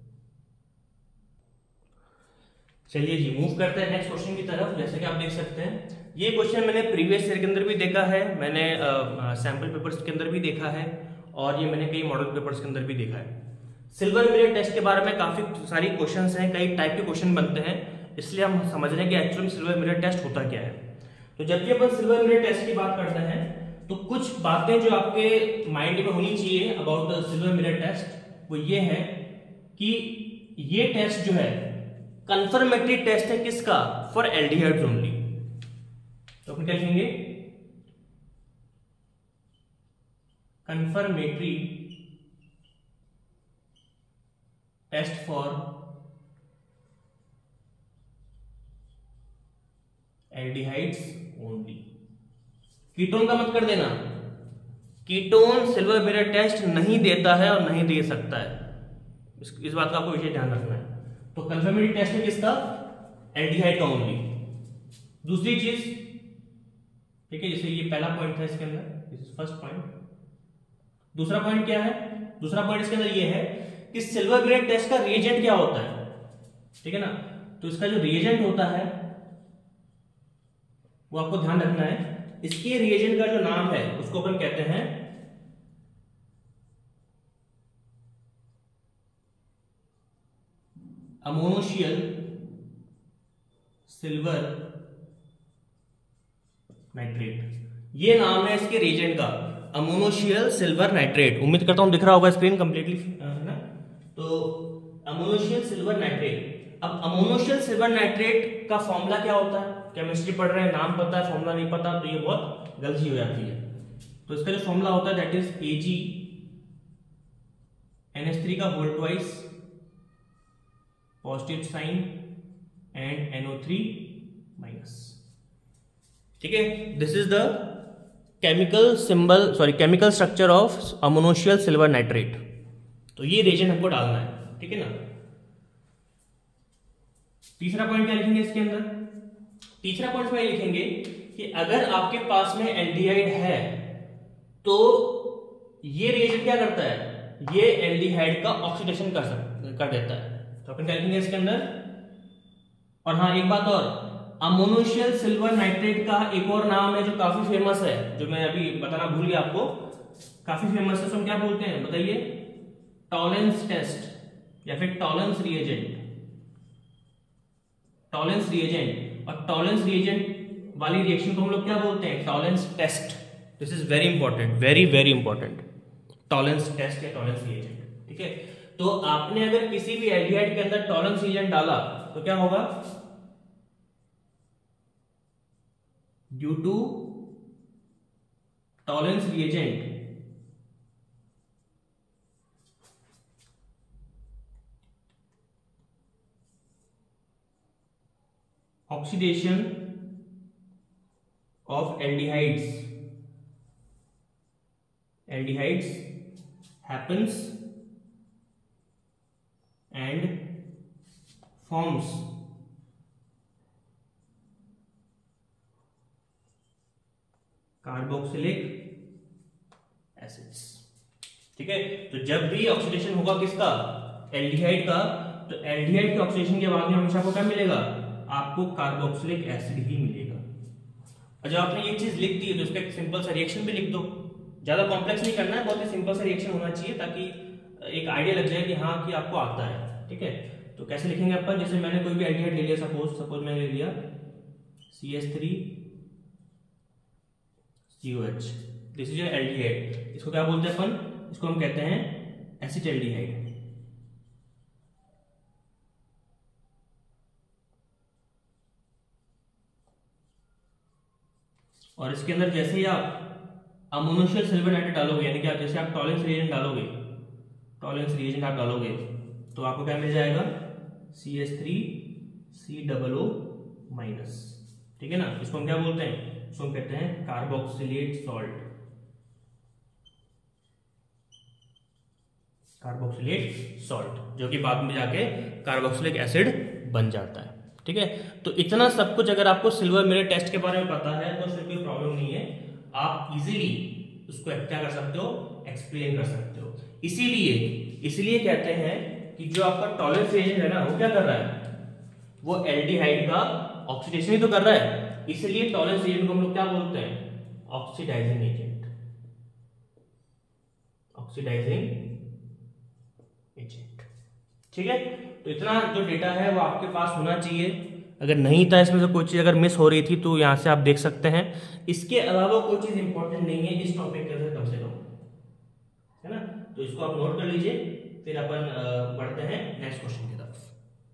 चलिए जी मूव करते हैं नेक्स्ट क्वेश्चन की तरफ। जैसे कि आप देख सकते हैं ये क्वेश्चन मैंने प्रीवियस ईयर के अंदर भी देखा है, मैंने सैंपल पेपर्स के अंदर भी देखा है और ये मैंने कई मॉडल पेपर्स के अंदर भी देखा है। सिल्वर मिरर टेस्ट के बारे में काफी सारी क्वेश्चंस हैं, कई टाइप के क्वेश्चन बनते हैं, इसलिए हम समझ रहे हैं कि एक्चुअली सिल्वर मिरर टेस्ट होता क्या है। तो जब भी अपन सिल्वर मिरर टेस्ट की बात करते हैं तो कुछ बातें जो आपके माइंड में होनी चाहिए about the silver mirror test वो ये है कि ये टेस्ट जो है कंफर्मेटरी टेस्ट है किसका, फॉर एल्डिहाइड्स ओनली। तो अपन क्या लिखेंगे, confirmatory test for aldehydes only. Ketone का मत कर देना, कीटोन सिल्वर मिरर टेस्ट नहीं देता है और नहीं दे सकता है, इस बात का आपको विशेष ध्यान रखना है। तो कंफर्मेटरी टेस्ट है किसका, एल्डिहाइड का ओनली। दूसरी चीज, ठीक है, जैसे ये पहला पॉइंट था इसके अंदर, दिस इज फर्स्ट पॉइंट। दूसरा पॉइंट क्या है, दूसरा पॉइंट इसके अंदर ये है कि सिल्वर मिरर टेस्ट का रिएजेंट क्या होता है, ठीक है ना। तो इसका जो रिएजेंट होता है वो आपको ध्यान रखना है। इसके रिएजेंट का जो नाम है उसको अपन कहते हैं अमोनोशियल सिल्वर नाइट्रेट। ये नाम है इसके रिएजेंट का, अमोनोशियल सिल्वर नाइट्रेट। उम्मीद करता हूं दिख रहा होगा स्क्रीन कंप्लीटली, है ना। तो अमोनोशियल सिल्वर नाइट्रेट। अब अमोनोशियल सिल्वर नाइट्रेट का फॉर्मूला क्या होता है, केमिस्ट्री पढ़ रहे हैं, नाम पता है, फॉर्मूला नहीं पता तो ये बहुत गलती हो जाती है। तो इसका जो फॉर्मूला होता है दैट इज AgNH3 का whole twice, positive sign and NO3 minus, ठीक है। This is the chemical symbol, sorry chemical structure of ammoniacal silver nitrate. तो ये रिएजेंट हमको डालना है, ठीक है ना। तीसरा पॉइंट क्या लिखेंगे इसके अंदर, तीसरा पॉइंट में लिखेंगे कि अगर आपके पास में एल्डिहाइड है तो ये रिएजेंट क्या करता है, ये एल्डिहाइड का ऑक्सीडेशन कर देता है। तो अपन क्या लिखेंगे इसके अंदर, और हाँ एक बात और, अमोनोशियल सिल्वर नाइट्रेट का एक और नाम है जो काफी फेमस है, जो मैं अभी बताना भूल गया आपको, काफी फेमस है। तो क्या बोलते हैं बताइए, टॉलेंस टेस्ट या फिर टॉलेंस रिएजेंट। टॉलेंस रिएजेंट, और टॉलेंस रिएजेंट वाली रिएक्शन को हम लोग क्या बोलते हैं, Tollens test. This is very important, very very important, Tollens test या टॉलेंस रिएजेंट, ठीक है। तो आपने अगर किसी भी एल्डिहाइड के अंदर टॉलेंस रिएजेंट डाला तो क्या होगा, due to Tollens reagent oxidation of aldehydes happens and forms carboxylic acids, ठीक है। तो जब भी ऑक्सीडेशन होगा किसका, एल्डिहाइड का, तो एल्डिहाइड के ऑक्सीडेशन के बाद में हमेशा आपको क्या मिलेगा, आपको कार्बोक्सिलिक एसिड ही मिलेगा। और जब आपने ये चीज लिख दी है तो उसका एक सिंपल सा रिएक्शन भी लिख दो, ज्यादा कॉम्प्लेक्स नहीं करना है, बहुत ही सिंपल सा रिएक्शन होना चाहिए ताकि एक आइडिया लग जाए कि हाँ कि आपको आता है। ठीक है, तो कैसे लिखेंगे अपन, जैसे मैंने कोई भी एल्डिहाइड ले लिया, सपोज मैंने ले लिया CH3COH, दिस इज एल्डिहाइड। इसको क्या बोलते हैं अपन, इसको हम कहते हैं एसिटाल्डिहाइड। और इसके अंदर जैसे ही आप अमोनिशियल सिल्वर नाइट्रेट डालोगे, यानी कि आप जैसे आप टॉलेंस रिएजेंट डालोगे, टॉलेंस रिएजेंट आप डालोगे तो आपको क्या मिल जाएगा, CH3COO-। ठीक है ना, इसको हम क्या बोलते हैं, इसको हम कहते हैं कार्बोक्सिलेट सॉल्ट, कार्बोक्सिलेट सॉल्ट, जो कि बाद में जाके कार्बोक्सिलिक एसिड बन जाता है। ठीक है, तो इतना सब कुछ अगर आपको सिल्वर मिरर टेस्ट के बारे में पता है तो फिर कोई प्रॉब्लम नहीं है, आप इजीली उसको क्या कर सकते हो, एक्सप्लेन कर सकते हो। इसीलिए कहते हैं कि जो आपका टॉलरेंस रिएजेंट है ना, वो क्या कर रहा है, वो एल्डिहाइड का ऑक्सीडेशन ही तो कर रहा है, इसलिए टॉलरेंस रिएजेंट को हम लोग क्या बोलते हैं, ऑक्सीडाइजिंग एजेंट, ऑक्सीडाइजिंग एजेंट। ठीक है, तो इतना जो डेटा है वो आपके पास होना चाहिए। अगर नहीं था इसमें से कोई चीज अगर मिस हो रही थी तो यहां से आप देख सकते हैं। इसके अलावा कोई चीज इंपॉर्टेंट नहीं है इस टॉपिक के अंदर, कम से कम, है ना, तो इसको आप नोट कर लीजिए। फिर अपन बढ़ते हैं नेक्स्ट क्वेश्चन की तरफ।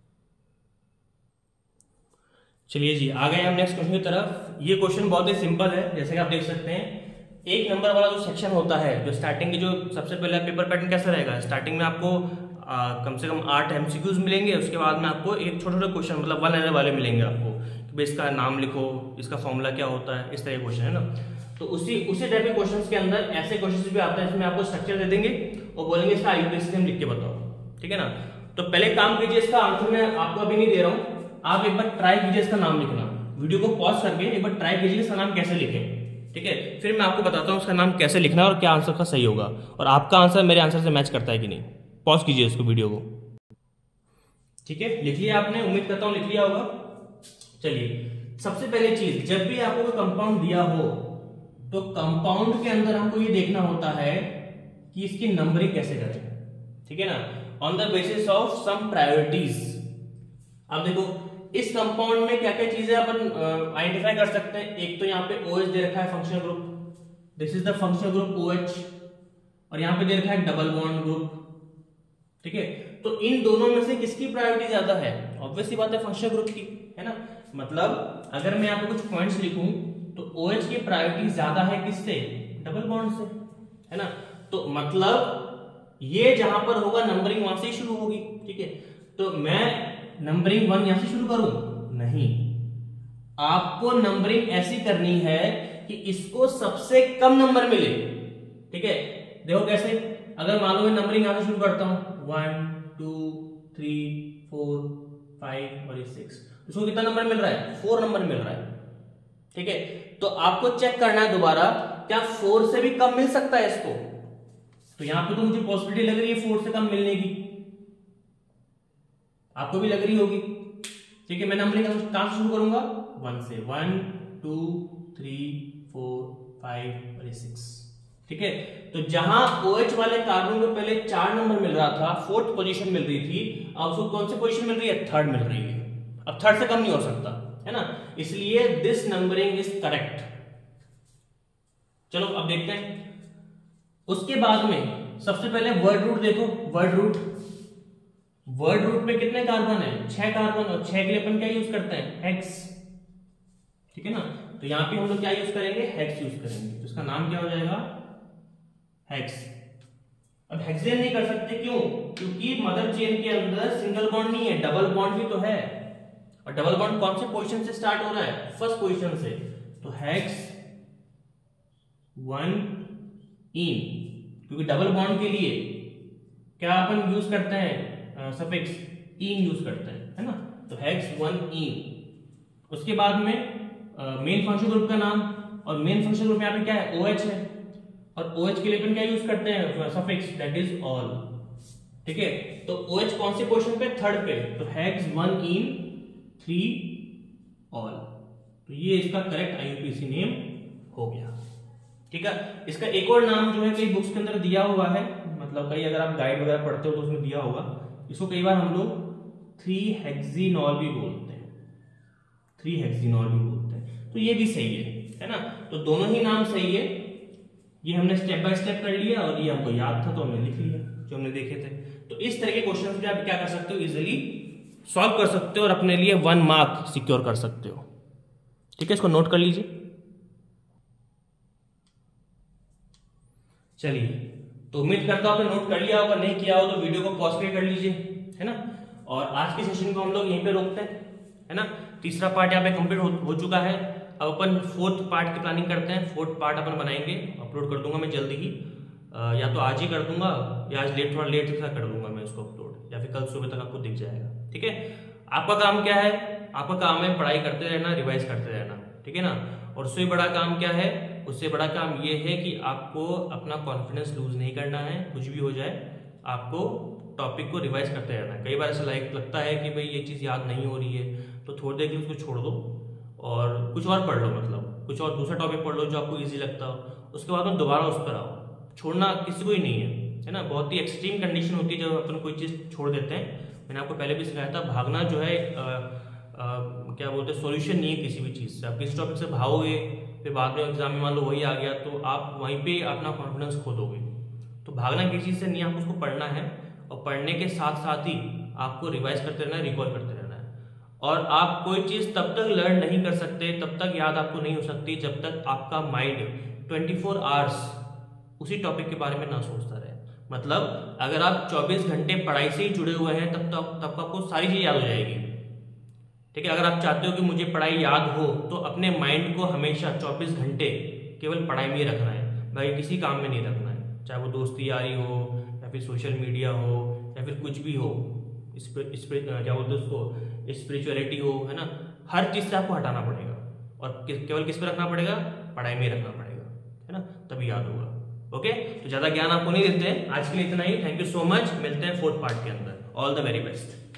चलिए जी, आ गए हम नेक्स्ट क्वेश्चन की तरफ। ये क्वेश्चन बहुत ही सिंपल है, जैसे कि आप देख सकते हैं। 1 नंबर वाला जो सेक्शन होता है, जो स्टार्टिंग की जो सबसे पहले पेपर पैटर्न कैसा रहेगा, स्टार्टिंग में आपको कम से कम 8 MCQs मिलेंगे, उसके बाद में आपको एक छोटे छोटे क्वेश्चन मतलब 1 लाइनर वाले मिलेंगे आपको, कि भाई इसका नाम लिखो, इसका फॉर्मूला क्या होता है, इस तरह के क्वेश्चन है ना। तो उसी टाइप के क्वेश्चंस के अंदर ऐसे क्वेश्चंस भी आते हैं जिसमें आपको स्ट्रक्चर दे देंगे और बोलेंगे इसका IUPAC सिस्टम लिख के बताओ। ठीक है ना, तो पहले काम कीजिए, इसका आंसर मैं आपको अभी नहीं दे रहा हूं, आप एक बार ट्राई कीजिए इसका नाम लिखना, वीडियो को पॉज करके एक बार ट्राई कीजिए इसका नाम कैसे लिखें। ठीक है, फिर मैं आपको बताता हूँ उसका नाम कैसे लिखना है और क्या आंसर का सही होगा, और आपका आंसर मेरे आंसर से मैच करता है कि नहीं। पॉज कीजिए इसको, वीडियो को। ठीक है, लिख लिया आपने, उम्मीद करता हूं लिख लिया होगा। चलिए, सबसे पहली चीज, जब भी आपको कोई कंपाउंड दिया हो तो कंपाउंड के अंदर हमको ये देखना होता है कि इसकी नंबरिंग कैसे करें। ठीक है ना, on the basis of some priorities. अब देखो इस कंपाउंड में क्या क्या चीजें अपन आइडेंटिफाई कर सकते हैं। एक तो यहाँ पे OH दे रखा है functional group, this is the functional group OH, और यहाँ पे दे रखा है डबल बॉन्ड ग्रुप। ठीक है, तो इन दोनों में से किसकी प्रायोरिटी ज्यादा है, ऑब्वियसली बात है फंक्शनल ग्रुप की, है ना। मतलब अगर मैं यहाँ पे कुछ पॉइंट्स लिखूं तो OH की प्रायोरिटी ज्यादा है किससे, डबल बॉन्ड से, है ना। तो मतलब ये जहां पर होगा नंबरिंग वहां से ही शुरू होगी। ठीक है, तो मैं नंबरिंग 1 यहां से शुरू करूं, नहीं, आपको नंबरिंग ऐसी करनी है कि इसको सबसे कम नंबर मिले। ठीक है, देखो कैसे, अगर मान लो मैं नंबरिंग यहां से शुरू करता हूं 1 2 3 4 5 और 6, इसको कितना नंबर मिल रहा है, 4 नंबर मिल रहा है। ठीक है, तो आपको चेक करना है दोबारा, क्या 4 से भी कम मिल सकता है इसको। तो यहां पे तो मुझे पॉसिबिलिटी लग रही है 4 से कम मिलने की, आपको भी लग रही होगी। ठीक है, मैं नंबरिंग कहां से शुरू करूंगा, 1 से, 1 2 3 4 5 और 6। ठीक है, तो जहां OH वाले कार्बन को पहले 4 नंबर मिल रहा था, 4th पोजीशन मिल रही थी, अब उसको कौन सी पोजीशन मिल रही है, 3rd मिल रही है। अब 3rd से कम नहीं हो सकता, है ना, इसलिए दिस नंबरिंग इज करेक्ट। चलो अब देखते हैं। उसके बाद में सबसे पहले वर्ड रूट देखो, वर्ड रूट में कितने कार्बन है, 6 कार्बन, और 6 के लिए अपन क्या यूज करते हैं, हेक्स। ठीक है ना, तो यहां पे हम लोग क्या यूज करेंगे, हेक्स यूज करेंगे, तो इसका नाम क्या हो जाएगा, हेक्स। अब हेक्सेन नहीं कर सकते, क्यों, क्योंकि मदर चेन के अंदर सिंगल बॉन्ड नहीं है, डबल बॉन्ड भी तो है, और डबल बॉन्ड कौन से पोजीशन से स्टार्ट हो रहा है, फर्स्ट पोजीशन से। तो हेक्स 1 इन, क्योंकि डबल बॉन्ड के लिए क्या अपन यूज करते हैं, सफिक्स इन यूज करते हैं, है ना। तो हेक्स 1 इन। उसके बाद में मेन फंक्शन ग्रुप का नाम, और मेन फंक्शन ग्रुप यहाँ पे क्या है, OH है, और OH के लिए अपन क्या यूज करते हैं, सफिक्स दैट इज ऑल। ठीक है, तो OH कौन सी पोजीशन पे, 3rd पे, तो हेक्स 1 इन 3 ऑल। तो ये इसका करेक्ट IUPAC नेम हो गया। ठीक है, इसका एक और नाम जो है कई बुक्स के अंदर दिया हुआ है, मतलब कई अगर आप गाइड वगैरह पढ़ते हो तो उसमें दिया होगा। इसको कई बार हम लोग 3-हेक्सेनॉल भी बोलते हैं, 3-हेक्सेनॉल भी बोलते हैं। तो ये भी सही है ना। तो दोनों ही नाम सही है। ये हमने स्टेप बाय स्टेप कर लिया और ये हमको याद था तो हमने लिख लिया जो हमने देखे थे। तो इस तरह के क्वेश्चन भी आप क्या कर सकते हो, इजिली सॉल्व कर सकते हो और अपने लिए 1 मार्क सिक्योर कर सकते हो। ठीक है, इसको नोट कर लीजिए। चलिए, तो उम्मीद करता हूं आपने नोट कर लिया होगा, नहीं किया हो तो वीडियो को पॉज करके कर लीजिए, है ना। और आज के सेशन को हम लोग यहीं पे रोकते हैं, है ना। तीसरा पार्ट यहाँ पे कंप्लीट हो चुका है। अब अपन 4th पार्ट की प्लानिंग करते हैं। 4th पार्ट अपन बनाएंगे, अपलोड कर दूंगा मैं जल्दी ही, या तो आज ही कर दूंगा या आज थोड़ा लेट तक कर दूंगा मैं इसको अपलोड, या फिर कल सुबह तक आपको दिख जाएगा। ठीक है, आपका काम क्या है, आपका काम है पढ़ाई करते रहना, रिवाइज करते रहना, ठीक है ना। और उससे बड़ा काम क्या है, उससे बड़ा काम ये है कि आपको अपना कॉन्फिडेंस लूज नहीं करना है। कुछ भी हो जाए आपको टॉपिक को रिवाइज करते रहना है। कई बार ऐसा लगता है कि भाई ये चीज़ याद नहीं हो रही है तो थोड़ी देर के लिए उसको छोड़ दो और कुछ और पढ़ लो, मतलब कुछ और दूसरा टॉपिक पढ़ लो जो आपको ईजी लगता हो, उसके बाद में दोबारा उस पर आओ। छोड़ना किसी को ही नहीं है ना। बहुत ही एक्सट्रीम कंडीशन होती है जब अपन कोई चीज़ छोड़ देते हैं। मैंने आपको पहले भी सिखाया था, भागना जो है क्या बोलते हैं, सॉल्यूशन नहीं है किसी भी चीज़ से। आप किसी टॉपिक से भागोगे फिर बाद में एग्जाम में मान लो वही आ गया तो आप वहीं पे अपना कॉन्फिडेंस खो दोगे। तो भागना किसी चीज़ से नहीं, आपको उसको पढ़ना है और पढ़ने के साथ साथ ही आपको रिवाइज करते रहना है, रिकॉल करते रहना है। और आप कोई चीज़ तब तक लर्न नहीं कर सकते, तब तक याद आपको नहीं हो सकती जब तक आपका माइंड 24 आवर्स उसी टॉपिक के बारे में ना सोचता रहे। मतलब अगर आप 24 घंटे पढ़ाई से ही जुड़े हुए हैं तब आपको सारी चीज़ याद हो जाएगी। ठीक है, अगर आप चाहते हो कि मुझे पढ़ाई याद हो तो अपने माइंड को हमेशा 24 घंटे केवल पढ़ाई में ही रखना है, भाई किसी काम में नहीं रखना है। चाहे वो दोस्ती यारी हो या फिर सोशल मीडिया हो या फिर कुछ भी हो, क्या बोलते हैं उसको, स्पिरिचुअलिटी हो, है ना। हर चीज़ से आपको हटाना पड़ेगा और केवल किस पे रखना पड़ेगा, पढ़ाई में ही रखना पड़ेगा, है ना, तभी याद होगा। ओके, तो ज़्यादा ज्ञान आपको नहीं देते हैं, आज के लिए इतना ही। थैंक यू सो मच, मिलते हैं 4th पार्ट के अंदर। All the very best.